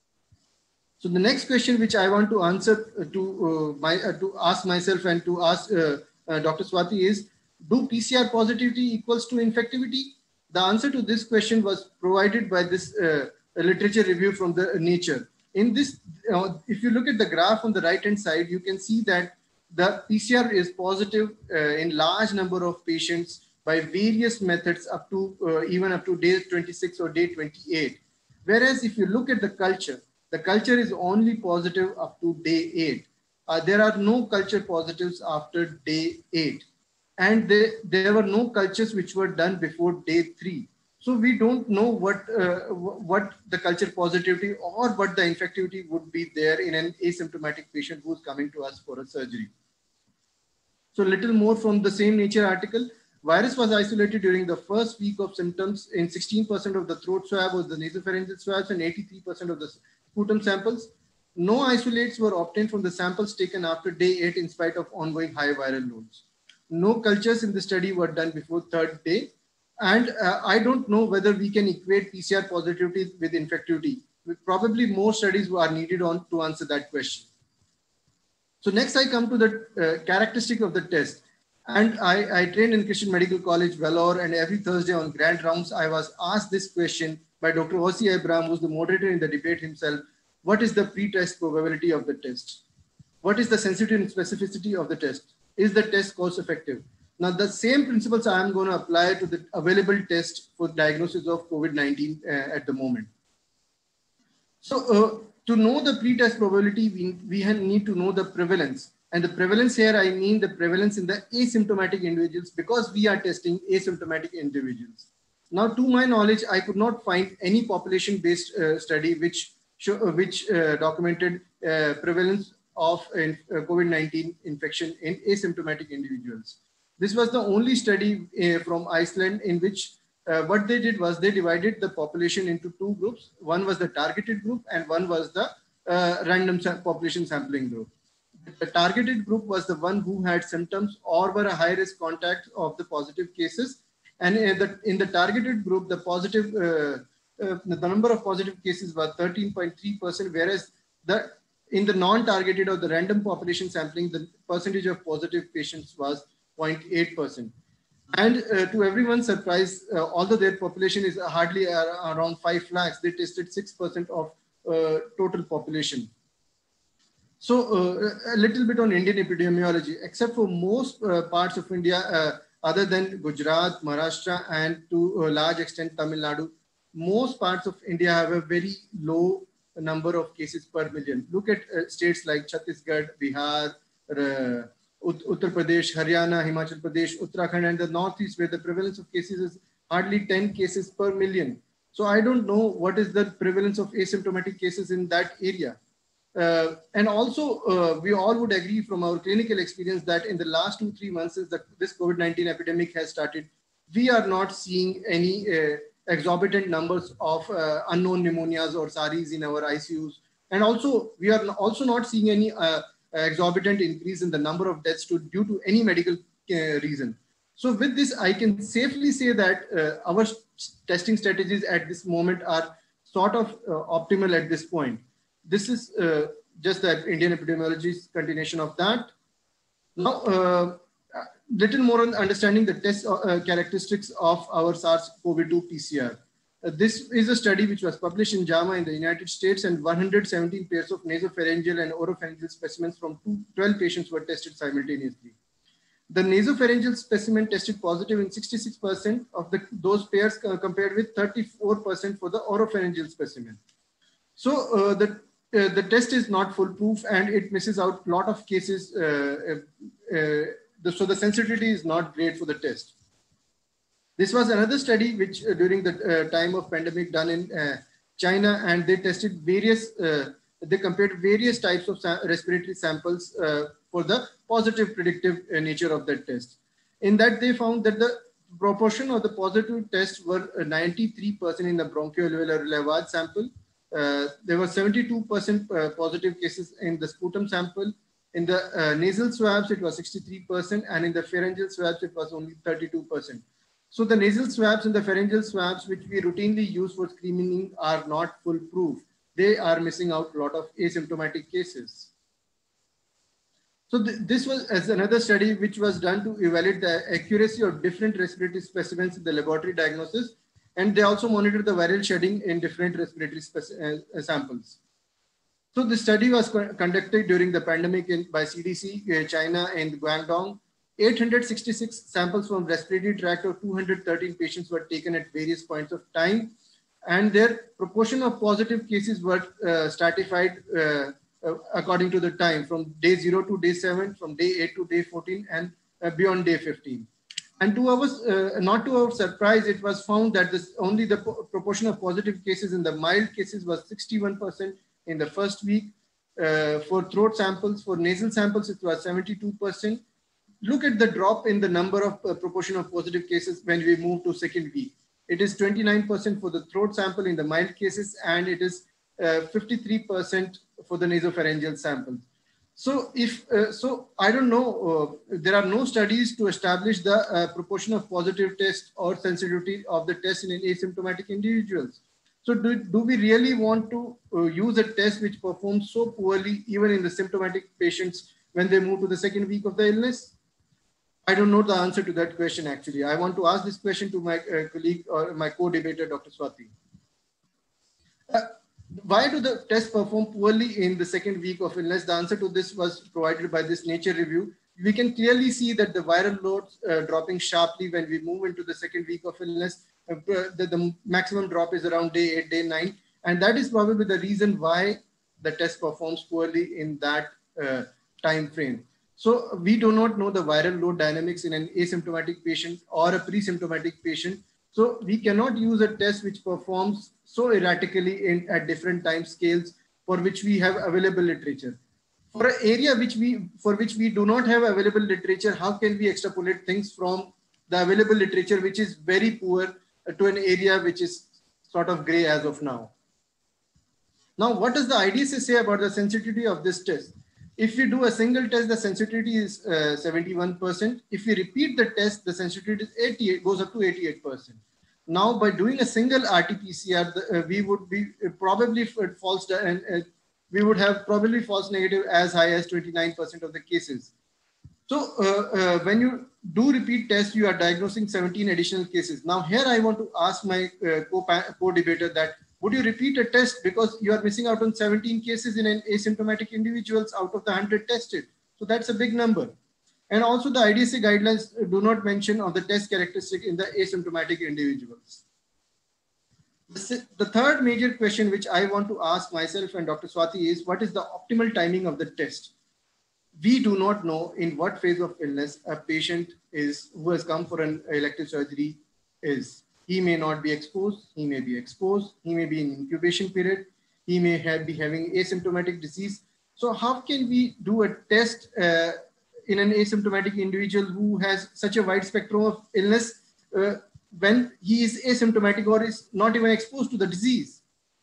So the next question which I want to answer to ask myself and to ask Dr. Swati is, do PCR positivity equals to infectivity? The answer to this question was provided by this literature review from the Nature. In this, if you look at the graph on the right-hand side, you can see that the PCR is positive in large number of patients by various methods up to even up to day 26 or day 28. Whereas if you look at the culture is only positive up to day 8. There are no culture positives after day 8. And there were no cultures which were done before day 3. So we don't know what the culture positivity or what the infectivity would be there in an asymptomatic patient who's coming to us for a surgery. So a little more from the same Nature article. Virus was isolated during the first week of symptoms in 16% of the throat swab or the nasopharyngeal swabs and 83% of the sputum samples. No isolates were obtained from the samples taken after day 8 in spite of ongoing high viral loads. No cultures in the study were done before 3rd day. And I don't know whether we can equate PCR positivity with infectivity. Probably more studies are needed to answer that question. So next I come to the characteristic of the test. And I trained in Christian Medical College, Vellore, and every Thursday on grand rounds, I was asked this question by Dr. Osi Abraham, who's the moderator in the debate himself. What is the pre-test probability of the test? What is the sensitivity and specificity of the test? Is the test cost effective? Now, the same principles I am going to apply to the available test for diagnosis of COVID-19 at the moment. So to know the pre-test probability, we need to know the prevalence. And the prevalence here, I mean the prevalence in the asymptomatic individuals, because we are testing asymptomatic individuals. Now, to my knowledge, I could not find any population-based study which documented prevalence of COVID-19 infection in asymptomatic individuals. This was the only study from Iceland in which what they did was they divided the population into 2 groups. One was the targeted group and one was the random population sampling group. The targeted group was the one who had symptoms or were a high-risk contact of the positive cases. And in the targeted group, the number of positive cases was 13.3%, whereas in the non-targeted or the random population sampling, the percentage of positive patients was 0.8%. And to everyone's surprise, although their population is hardly around 5 lakhs, they tested 6% of total population. So a little bit on Indian epidemiology, except for most parts of India, other than Gujarat, Maharashtra, and to a large extent Tamil Nadu, most parts of India have a very low number of cases per million. Look at states like Chhattisgarh, Bihar, Uttar Pradesh, Haryana, Himachal Pradesh, Uttarakhand, and the Northeast, where the prevalence of cases is hardly 10 cases per million. So I don't know what is the prevalence of asymptomatic cases in that area. And also, we all would agree from our clinical experience that in the last 2-3 months since this COVID-19 epidemic has started, we are not seeing any exorbitant numbers of unknown pneumonias or SARIs in our ICUs. And also, we are also not seeing any exorbitant increase in the number of deaths due to any medical reason. So with this, I can safely say that our testing strategies at this moment are sort of optimal at this point. This is just the Indian epidemiology's continuation of that. Now, little more on understanding the test characteristics of our SARS-CoV-2 PCR. This is a study which was published in JAMA in the United States, and 117 pairs of nasopharyngeal and oropharyngeal specimens from 12 patients were tested simultaneously. The nasopharyngeal specimen tested positive in 66% of those pairs compared with 34% for the oropharyngeal specimen. So the the test is not foolproof and it misses out a lot of cases. So the sensitivity is not great for the test. This was another study which during the time of pandemic done in China, and they tested various, they compared various types of respiratory samples for the positive predictive nature of that test. In that, they found that the proportion of the positive tests were 93% in the bronchoalveolar lavage sample. There were 72% positive cases in the sputum sample. In the nasal swabs, it was 63%, and in the pharyngeal swabs, it was only 32%. So the nasal swabs and the pharyngeal swabs, which we routinely use for screening, are not foolproof. They are missing out a lot of asymptomatic cases. So this was as another study which was done to evaluate the accuracy of different respiratory specimens in the laboratory diagnosis. And they also monitored the viral shedding in different respiratory samples. So the study was conducted during the pandemic by CDC, China and Guangdong. 866 samples from respiratory tract of 213 patients were taken at various points of time, and their proportion of positive cases were stratified according to the time from day 0 to day 7, from day 8 to day 14, and beyond day 15. And to our, not to our surprise, it was found that only the proportion of positive cases in the mild cases was 61% in the first week. For throat samples, for nasal samples, it was 72%. Look at the drop in the number of proportion of positive cases when we move to second week. It is 29% for the throat sample in the mild cases, and it is 53% for the nasopharyngeal samples. So if, so I don't know, there are no studies to establish the proportion of positive test or sensitivity of the test in asymptomatic individuals. So do we really want to use a test which performs so poorly even in the symptomatic patients when they move to the second week of the illness? I don't know the answer to that question, actually. I want to ask this question to my colleague or my co-debater, Dr. Swati. Why do the tests perform poorly in the second week of illness? The answer to this was provided by this Nature review. We can clearly see that the viral loads dropping sharply when we move into the second week of illness. The maximum drop is around day 8, day 9. And that is probably the reason why the test performs poorly in that time frame. So we do not know the viral load dynamics in an asymptomatic patient or a pre-symptomatic patient. So we cannot use a test which performs so erratically at different time scales for which we have available literature. For an area for which we do not have available literature, how can we extrapolate things from the available literature, which is very poor, to an area which is sort of gray as of now? Now, what does the IDSA say about the sensitivity of this test? If we do a single test, the sensitivity is 71%. If we repeat the test, the sensitivity is 88, goes up to 88%. Now, by doing a single RT-PCR, we would be probably false, we would have probably false negative as high as 29% of the cases. So when you do repeat tests, you are diagnosing 17 additional cases. Now here I want to ask my co-debater that, would you repeat a test because you are missing out on 17 cases in an asymptomatic individuals out of the 100 tested? So that's a big number. And also the IDSA guidelines do not mention of the test characteristic in the asymptomatic individuals. The third major question which I want to ask myself and Dr. Swati is, what is the optimal timing of the test? We do not know in what phase of illness a patient is who has come for an elective surgery is. He may not be exposed, he may be exposed, he may be in incubation period, he may be having asymptomatic disease. So how can we do a test in an asymptomatic individual who has such a wide spectrum of illness when he is asymptomatic or is not even exposed to the disease?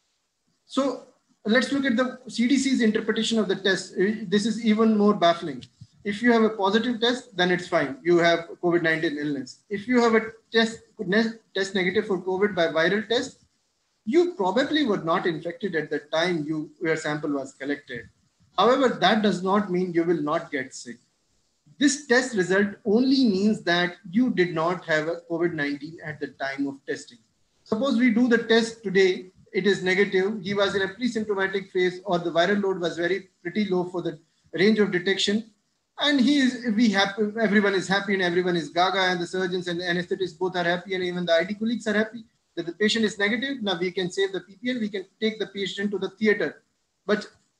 So let's look at the CDC's interpretation of the test. This is even more baffling. If you have a positive test, then it's fine. You have COVID-19 illness. If you have a test negative for COVID by viral test, you probably were not infected at the time your sample was collected. However, that does not mean you will not get sick. This test result only means that you did not have a COVID-19 at the time of testing. Suppose we do the test today, it is negative. He was in a pre-symptomatic phase, or the viral load was pretty low for the range of detection. And everyone is happy and everyone is gaga, and the surgeons and the anesthetists both are happy, and even the ID colleagues are happy that the patient is negative. Now we can save the PPL, we can take the patient to the theater. But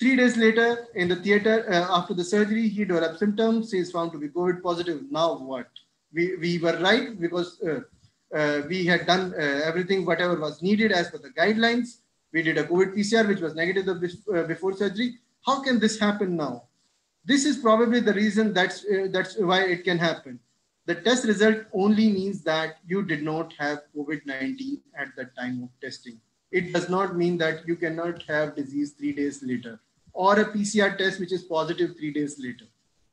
3 days later, in the theater, after the surgery, he developed symptoms. He is found to be COVID positive. Now what? We were right because we had done everything, whatever was needed as per the guidelines. We did a COVID PCR, which was negative before surgery. How can this happen now? This is probably the reason that's why it can happen. The test result only means that you did not have COVID-19 at the time of testing. It does not mean that you cannot have disease 3 days later, or a PCR test which is positive 3 days later.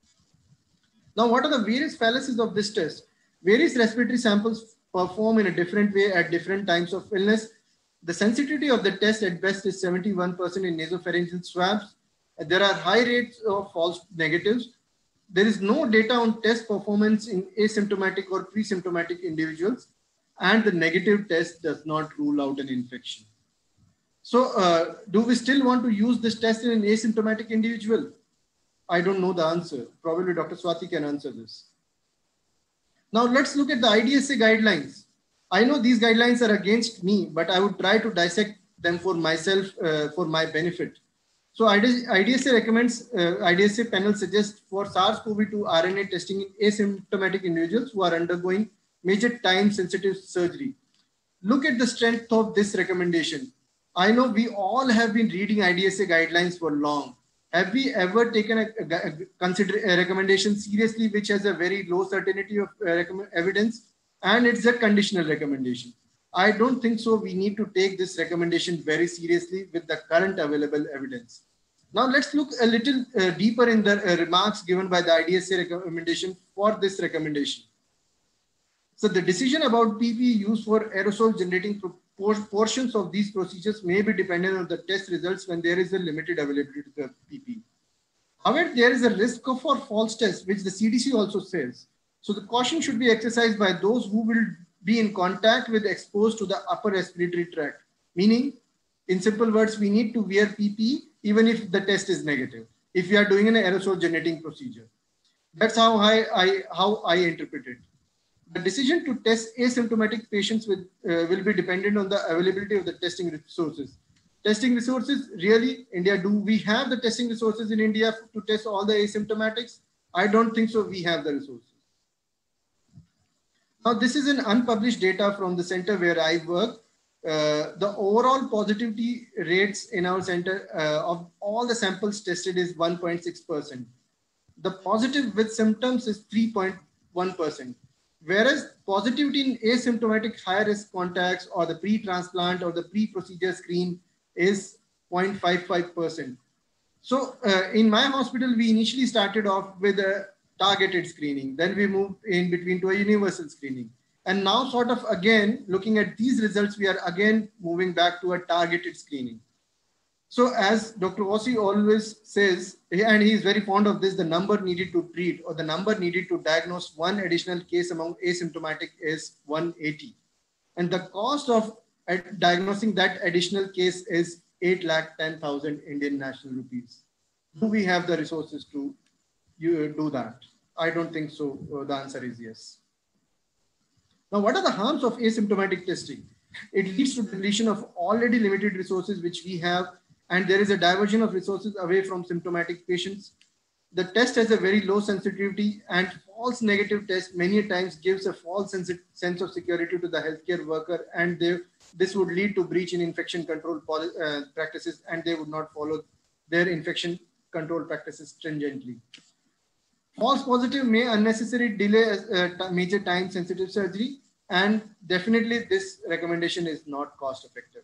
Now, what are the various fallacies of this test? Various respiratory samples perform in a different way at different times of illness. The sensitivity of the test at best is 71% in nasopharyngeal swabs. There are high rates of false negatives. There is no data on test performance in asymptomatic or pre-symptomatic individuals, and the negative test does not rule out an infection. So do we still want to use this test in an asymptomatic individual? I don't know the answer. Probably Dr. Swati can answer this. Now let's look at the IDSA guidelines. I know these guidelines are against me, but I would try to dissect them for myself, for my benefit. So IDSA recommends, IDSA panel suggests for SARS-CoV-2 RNA testing in asymptomatic individuals who are undergoing major time-sensitive surgery. Look at the strength of this recommendation. I know we all have been reading IDSA guidelines for long. Have we ever taken a recommendation seriously which has a very low certainty of evidence, and it's a conditional recommendation? I don't think so. We need to take this recommendation very seriously with the current available evidence. Now let's look a little deeper in the remarks given by the IDSA recommendation for this recommendation. So the decision about PPE used for aerosol generating portions of these procedures may be dependent on the test results when there is a limited availability to the PPE. However, there is a risk for false tests, which the CDC also says. So the caution should be exercised by those who will be in contact with exposed to the upper respiratory tract. Meaning, in simple words, we need to wear PPE even if the test is negative, if we are doing an aerosol generating procedure. That's how I interpret it. The decision to test asymptomatic patients will be dependent on the availability of the testing resources. Testing resources, really, India, do we have the testing resources in India to test all the asymptomatics? I don't think so. We have the resources. Now, this is an unpublished data from the center where I work. The overall positivity rates in our center of all the samples tested is 1.6%. The positive with symptoms is 3.1%. Whereas positivity in asymptomatic high-risk contacts or the pre-transplant or the pre-procedure screen is 0.55%. So in my hospital, we initially started off with a targeted screening. Then we moved in between to a universal screening. And now sort of again, looking at these results, we are again moving back to a targeted screening. So as Dr. Vossi always says, and he is very fond of this, the number needed to treat or the number needed to diagnose one additional case among asymptomatic is 180. And the cost of diagnosing that additional case is 8,10,000 Indian national rupees. Do we have the resources to do that? I don't think so. The answer is yes. Now, what are the harms of asymptomatic testing? It leads to depletion of already limited resources which we have, and there is a diversion of resources away from symptomatic patients. The test has a very low sensitivity, and false negative test many times gives a false sense of security to the healthcare worker, and this would lead to breach in infection control practices, and they would not follow their infection control practices stringently. False positive may unnecessarily delay major time sensitive surgery, and definitely this recommendation is not cost effective.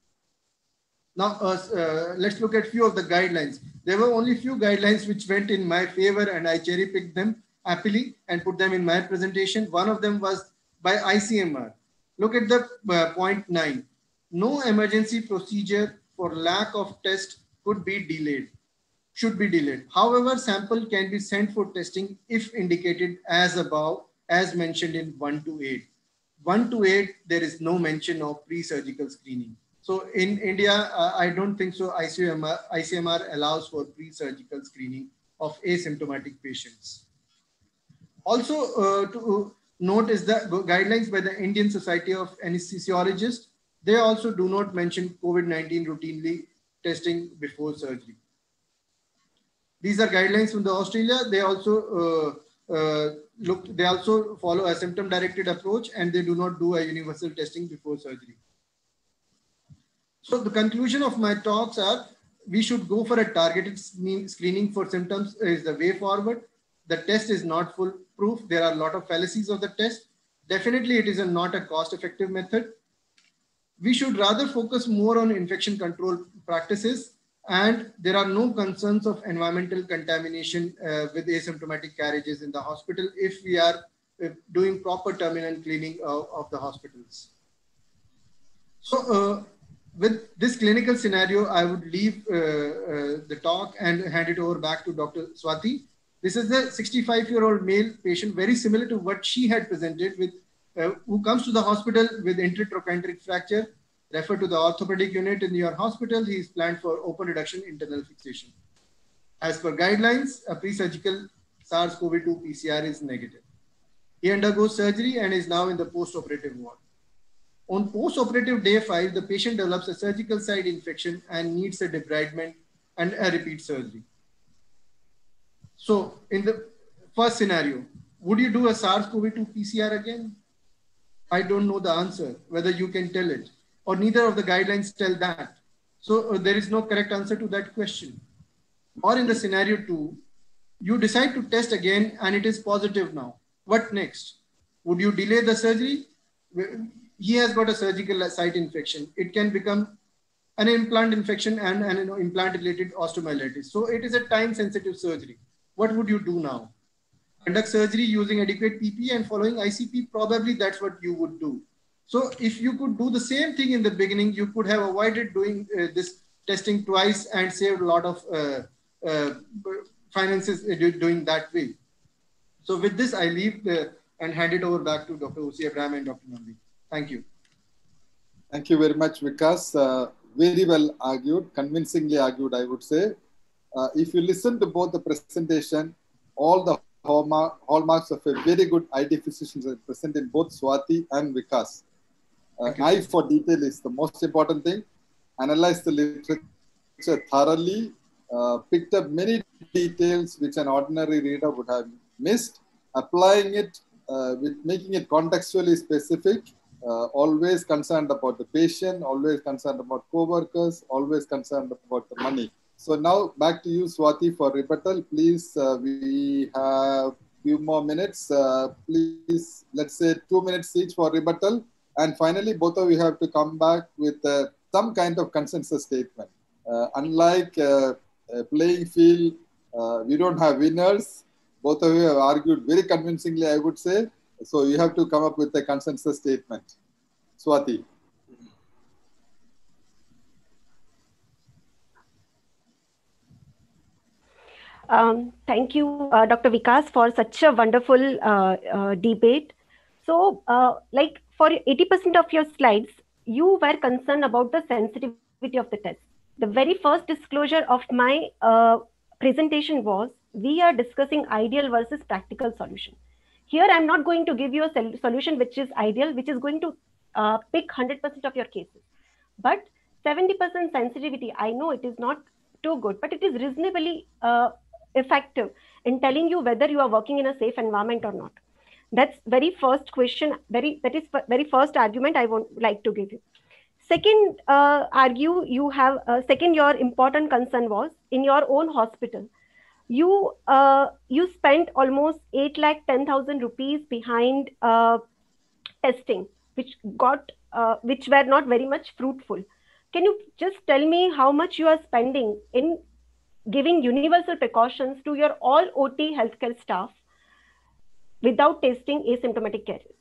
Now, let's look at few of the guidelines. There were only few guidelines which went in my favor, and I cherry picked them happily and put them in my presentation. One of them was by ICMR. Look at the point 9. No emergency procedure for lack of test should be delayed. However, sample can be sent for testing if indicated as above, as mentioned in 1 to 8. 1 to 8, there is no mention of pre-surgical screening. So in India, I don't think so ICMR allows for pre-surgical screening of asymptomatic patients. Also to note is the guidelines by the Indian Society of Anesthesiologists. They also do not mention COVID-19 routinely testing before surgery. These are guidelines from the Australia. They also they also follow a symptom-directed approach, and they do not do a universal testing before surgery. So the conclusion of my talks are, we should go for a targeted screening for symptoms is the way forward. The test is not foolproof. There are a lot of fallacies of the test. Definitely, it is not a cost-effective method. We should rather focus more on infection control practices, and there are no concerns of environmental contamination with asymptomatic carriages in the hospital if we are doing proper terminal cleaning of the hospitals. So with this clinical scenario, I would leave the talk and hand it over back to Dr. Swati. This is a 65-year-old male patient, very similar to what she had presented with, who comes to the hospital with intertrochanteric fracture, referred to the orthopedic unit in your hospital. He is planned for open reduction internal fixation. As per guidelines, a pre-surgical SARS-CoV-2 PCR is negative. He undergoes surgery and is now in the post-operative ward. On post-operative day 5, the patient develops a surgical site infection and needs a debridement and a repeat surgery. So in the first scenario, would you do a SARS-CoV-2 PCR again? I don't know the answer, whether you can tell it, or neither of the guidelines tell that. So there is no correct answer to that question. Or in the scenario 2, you decide to test again and it is positive now. What next? Would you delay the surgery? He has got a surgical site infection. It can become an implant infection and an implant-related osteomyelitis. So it is a time-sensitive surgery. What would you do now? Conduct surgery using adequate PPE and following ICP? Probably that's what you would do. So if you could do the same thing in the beginning, you could have avoided doing this testing twice and saved a lot of finances doing that way. So with this, I leave and hand it over back to Dr. O.C. Abraham and Dr. Nambi. Thank you. Thank you very much, Vikas. Very well argued, convincingly argued, I would say. If you listen to both the presentation, all the hallmarks of a very good ID physician are present in both Swati and Vikas. Eye for detail is the most important thing. Analyze the literature thoroughly, picked up many details which an ordinary reader would have missed, applying it with making it contextually specific, always concerned about the patient, always concerned about co-workers, always concerned about the money. So now back to you, Swati, for rebuttal. Please, we have few more minutes. Please, let's say 2 minutes each for rebuttal. And finally, both of you have to come back with some kind of consensus statement. Unlike playing field, we don't have winners. Both of you have argued very convincingly, I would say. So you have to come up with a consensus statement. Swati. Thank you, Dr. Vikas, for such a wonderful debate. So, like for 80% of your slides, you were concerned about the sensitivity of the test. The very first disclosure of my presentation was, we are discussing ideal versus practical solution. Here, I'm not going to give you a solution which is ideal, which is going to pick 100% of your cases. But 70% sensitivity, I know it is not too good, but it is reasonably effective in telling you whether you are working in a safe environment or not. That's very first question. That is very first argument I would like to give you. Second, your important concern was in your own hospital. You spent almost 8,10,000 rupees behind testing, which were not very much fruitful. Can you just tell me how much you are spending in giving universal precautions to your all OT healthcare staff without testing asymptomatic carriers?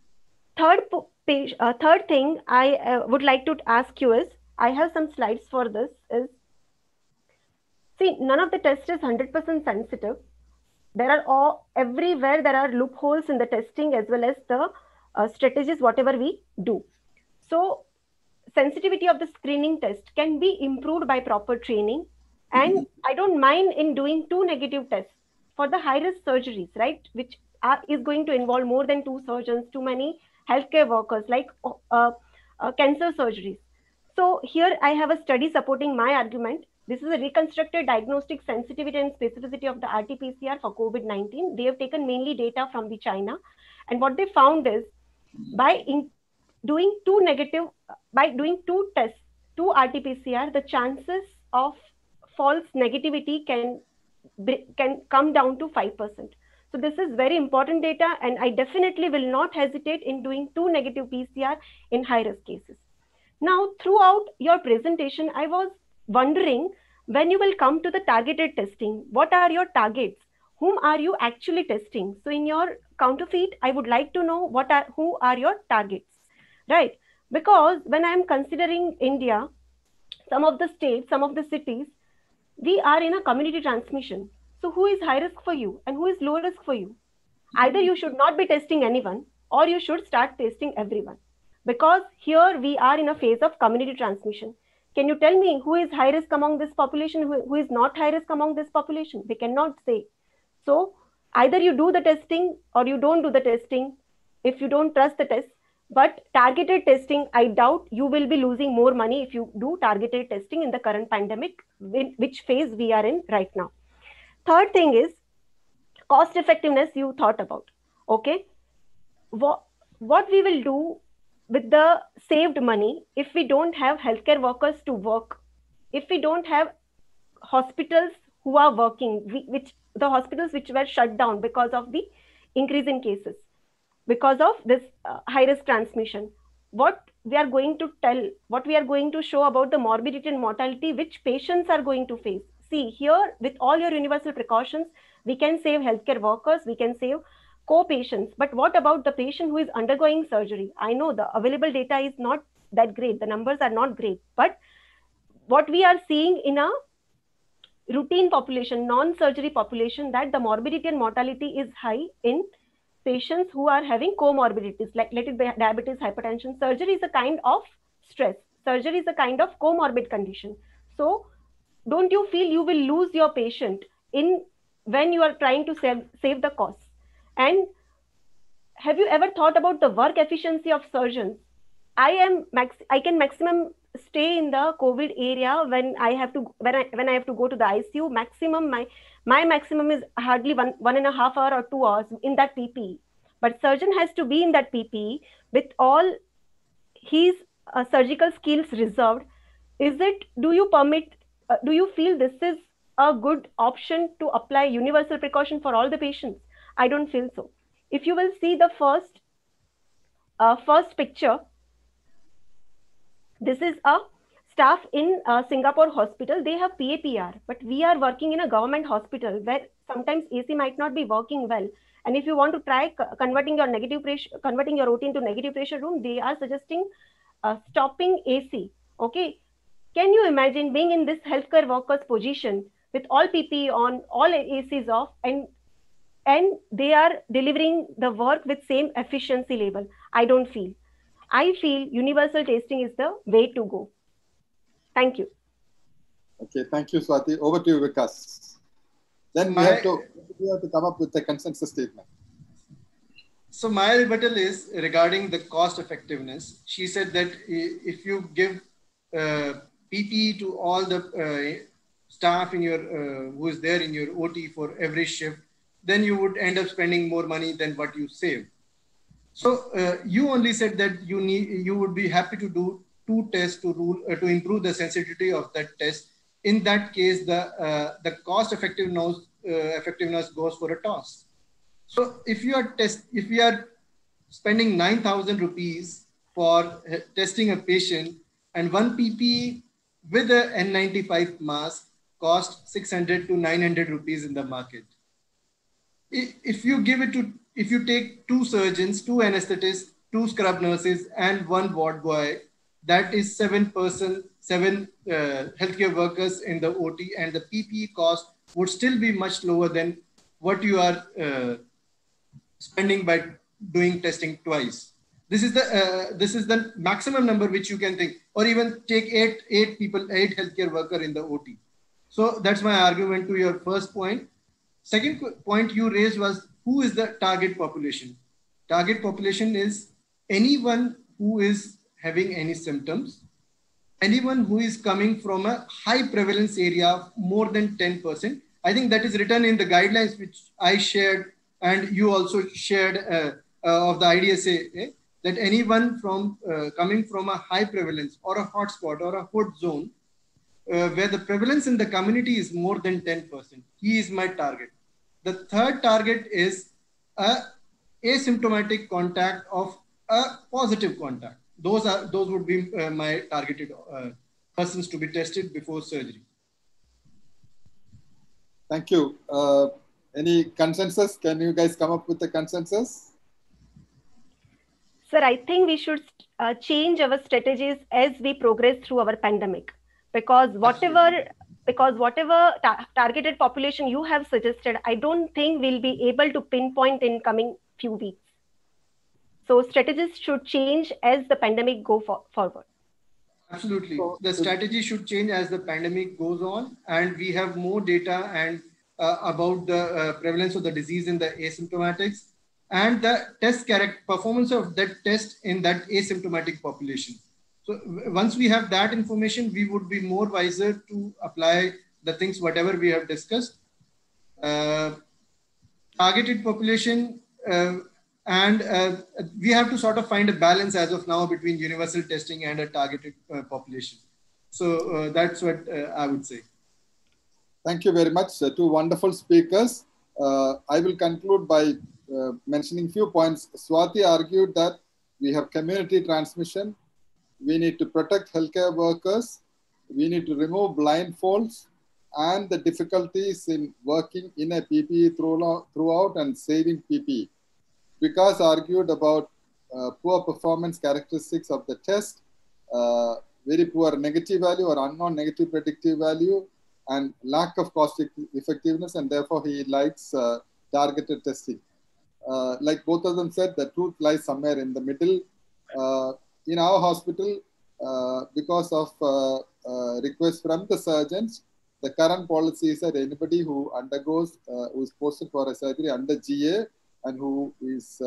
Third thing I would like to ask you is, I have some slides for this, is, see, none of the tests is 100% sensitive. Everywhere there are loopholes in the testing as well as the strategies, whatever we do. So sensitivity of the screening test can be improved by proper training. And I don't mind in doing 2 negative tests for the high-risk surgeries, right? Which is going to involve more than 2 surgeons, too many healthcare workers, like cancer surgeries. So here I have a study supporting my argument. This is a reconstructed diagnostic sensitivity and specificity of the RT-PCR for COVID-19. They have taken mainly data from the China. And what they found is by doing two tests, two RT-PCR, the chances of false negativity can come down to 5%. So this is very important data, and I definitely will not hesitate in doing two negative PCR in high-risk cases. Now, throughout your presentation, I was wondering, when you will come to the targeted testing, what are your targets? Whom are you actually testing? So in your counterfeit, I would like to know who are your targets, right? Because when I'm considering India, some of the states, some of the cities, we are in a community transmission. So who is high risk for you and who is low risk for you? Either you should not be testing anyone or you should start testing everyone. Because here we are in a phase of community transmission. Can you tell me who is high risk among this population, who is not high risk among this population? We cannot say. So either you do the testing or you don't do the testing if you don't trust the test. But targeted testing, I doubt you will be losing more money if you do targeted testing in the current pandemic, which phase we are in right now. Third thing is cost effectiveness you thought about. Okay. What we will do with the saved money if we don't have healthcare workers to work, if we don't have hospitals who are working, the hospitals which were shut down because of the increase in cases, because of this high-risk transmission, what we are going to tell, what we are going to show about the morbidity and mortality which patients are going to face. See, here with all your universal precautions, we can save healthcare workers, we can save co-patients. But what about the patient who is undergoing surgery? I know the available data is not that great. The numbers are not great. But what we are seeing in a routine population, non-surgery population, that the morbidity and mortality is high in patients who are having comorbidities, like let it be diabetes, hypertension. Surgery is a kind of stress. Surgery is a kind of comorbid condition. So don't you feel you will lose your patient when you are trying to save the costs? And have you ever thought about the work efficiency of surgeons? I can maximum stay in the COVID area when I have to go to the ICU. Maximum my maximum is hardly 1.5 hours or 2 hours in that PPE. But surgeon has to be in that PPE with all his surgical skills reserved. Do you feel this is a good option to apply universal precaution for all the patients? I don't feel so. If you will see the first picture, this is a staff in Singapore hospital. They have PAPR, but we are working in a government hospital where sometimes AC might not be working well. And if you want to try converting your OT into negative pressure room, they are suggesting stopping AC. Okay. Can you imagine being in this healthcare workers position with all PPE on, all ACs off, and they are delivering the work with same efficiency level? I feel universal testing is the way to go. Thank you. Okay, thank you, Swati. Over to you, Vikas. Then we have to come up with a consensus statement. So my rebuttal is regarding the cost effectiveness. She said that if you give PPE to all the staff in your who is there in your OT for every shift, then you would end up spending more money than what you save. So you only said that you would be happy to do 2 tests to improve the sensitivity of that test. In that case, the cost effectiveness goes for a toss. So if you are spending 9,000 rupees for testing a patient, and 1 PPE with a N95 mask cost 600 to 900 rupees in the market. If you take 2 surgeons, 2 anesthetists, 2 scrub nurses, and 1 ward boy, that is 7 healthcare workers in the OT, and the PPE cost would still be much lower than what you are spending by doing testing twice. This is the maximum number which you can think, or even take 8 healthcare worker in the OT. So that's my argument to your first point. Second point you raised was, who is the target population? Target population is anyone who is having any symptoms, anyone who is coming from a high prevalence area, more than 10%. I think that is written in the guidelines which I shared and you also shared of the IDSA, that anyone from coming from a high prevalence or a hotspot or a hot zone where the prevalence in the community is more than 10%, he is my target. The third target is a asymptomatic contact of a positive contact. Those would be my targeted persons to be tested before surgery. Thank you. Any consensus? Can you guys come up with a consensus? Sir, I think we should change our strategies as we progress through our pandemic, because whatever targeted population you have suggested, I don't think we'll be able to pinpoint in coming few weeks. So strategies should change as the pandemic go forward. Absolutely. So, the strategy should change as the pandemic goes on and we have more data and about the prevalence of the disease in the asymptomatics and the test performance of that test in that asymptomatic population. So once we have that information, we would be more wiser to apply the things, whatever we have discussed. Targeted population, and we have to sort of find a balance as of now between universal testing and a targeted population. So that's what I would say. Thank you very much. Two wonderful speakers. I will conclude by mentioning few points. Swati argued that we have community transmission. We need to protect healthcare workers. We need to remove blindfolds and the difficulties in working in a PPE throughout and saving PPE. Vikas argued about poor performance characteristics of the test, very poor negative value or unknown negative predictive value, and lack of cost effectiveness, and therefore he likes targeted testing. Like both of them said, the truth lies somewhere in the middle. In our hospital, because of requests from the surgeons, the current policy is that anybody who undergoes, who is posted for a surgery under GA and who is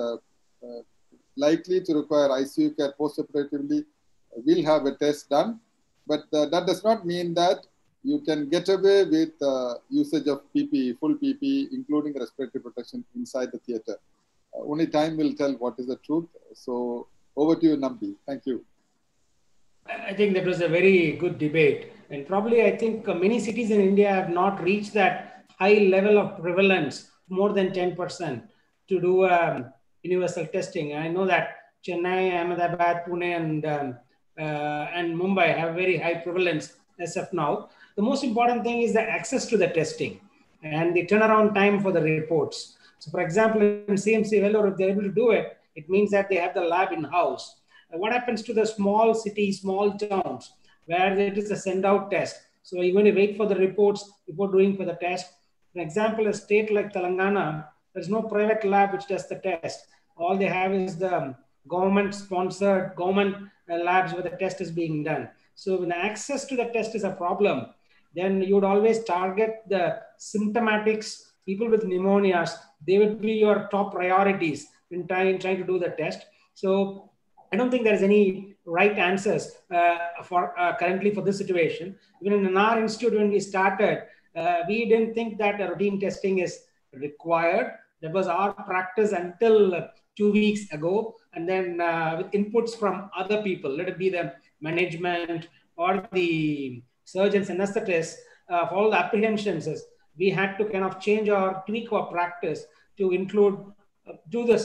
likely to require ICU care post-operatively will have a test done. But that does not mean that you can get away with usage of PPE, full PPE, including respiratory protection inside the theater. Only time will tell what is the truth. So over to you, Nambi. Thank you. I think that was a very good debate. And probably I think many cities in India have not reached that high level of prevalence, more than 10%, to do universal testing. I know that Chennai, Ahmedabad, Pune, and Mumbai have very high prevalence as of now. The most important thing is the access to the testing and the turnaround time for the reports. So for example, in CMC Vellore, if they're able to do it, it means that they have the lab in-house. What happens to the small cities, small towns, where it is a send-out test? So you're going to wait for the reports before doing for the test. For example, a state like Telangana, there's no private lab which does the test. All they have is the government-sponsored labs where the test is being done. So when access to the test is a problem, then you would always target the symptomatics, people with pneumonias. They would be your top priorities in trying to do the test. So I don't think there's any right answers currently for this situation. Even in our institute, when we started, we didn't think that routine testing is required. That was our practice until 2 weeks ago. And then with inputs from other people, let it be the management or the surgeons, anesthetists, for all the apprehensions, we had to kind of change or tweak our practice to include, do the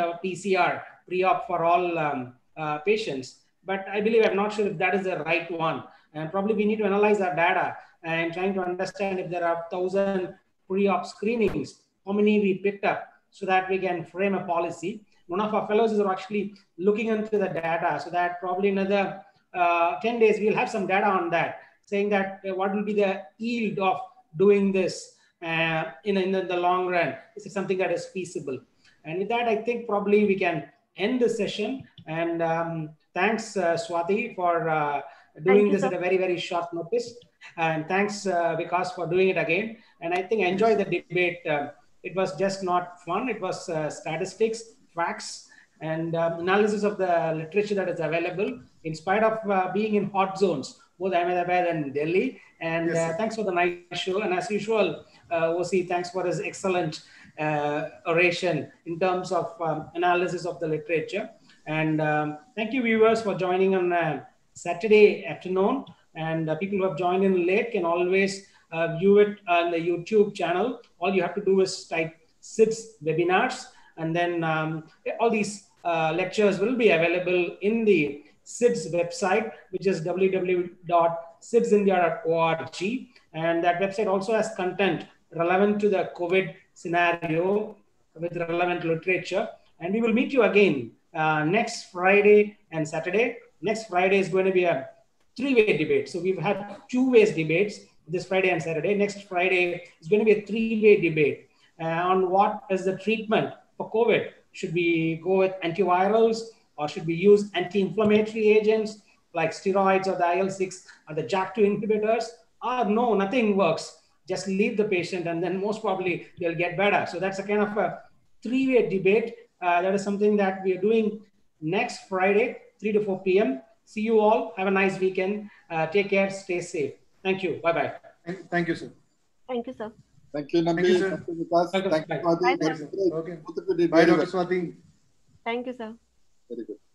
PCR pre-op for all patients. But I believe, I'm not sure if that is the right one. And probably we need to analyze our data and trying to understand if there are 1,000 pre-op screenings, how many we picked up, so that we can frame a policy. One of our fellows is actually looking into the data, so that probably another 10 days, we'll have some data on that, saying that what will be the yield of doing this in the long run. Is it something that is feasible? And with that, I think probably we can end the session. And thanks, Swati, for doing this at a very, very short notice. And thanks, Vikas, for doing it again. And I think I enjoyed the debate. It was just not fun. It was statistics, facts, and analysis of the literature that is available in spite of being in hot zones, both Ahmedabad and Delhi. And Yes, thanks for the nice show. And as usual, OC, thanks for his excellent oration in terms of analysis of the literature. And thank you, viewers, for joining on Saturday afternoon. And people who have joined in late can always view it on the YouTube channel. All you have to do is type SIDS webinars, and then all these lectures will be available in the SIDS website, which is www.sidsindia.org. And that website also has content relevant to the COVID scenario with relevant literature. And we will meet you again next Friday and Saturday. Next Friday is going to be a three-way debate. So we've had two-way debates this Friday and Saturday. Next Friday is going to be a three-way debate on what is the treatment for COVID. Should we go with antivirals, or should we use anti-inflammatory agents like steroids or the IL-6 or the JAK2 inhibitors? Or no, nothing works. Just leave the patient and then most probably they'll get better. So that's a kind of a three-way debate. That is something that we are doing next Friday, 3 to 4 p.m. See you all. Have a nice weekend. Take care. Stay safe. Thank you. Bye-bye. Thank you, sir. Thank you, sir. Thank you, Nambi. Thank you, sir. Thank you, Vikas. Thank you, Bye, Swati. sir. Okay. Both of you did Bye, very Dr. well. Swati. Thank you, sir. Very good.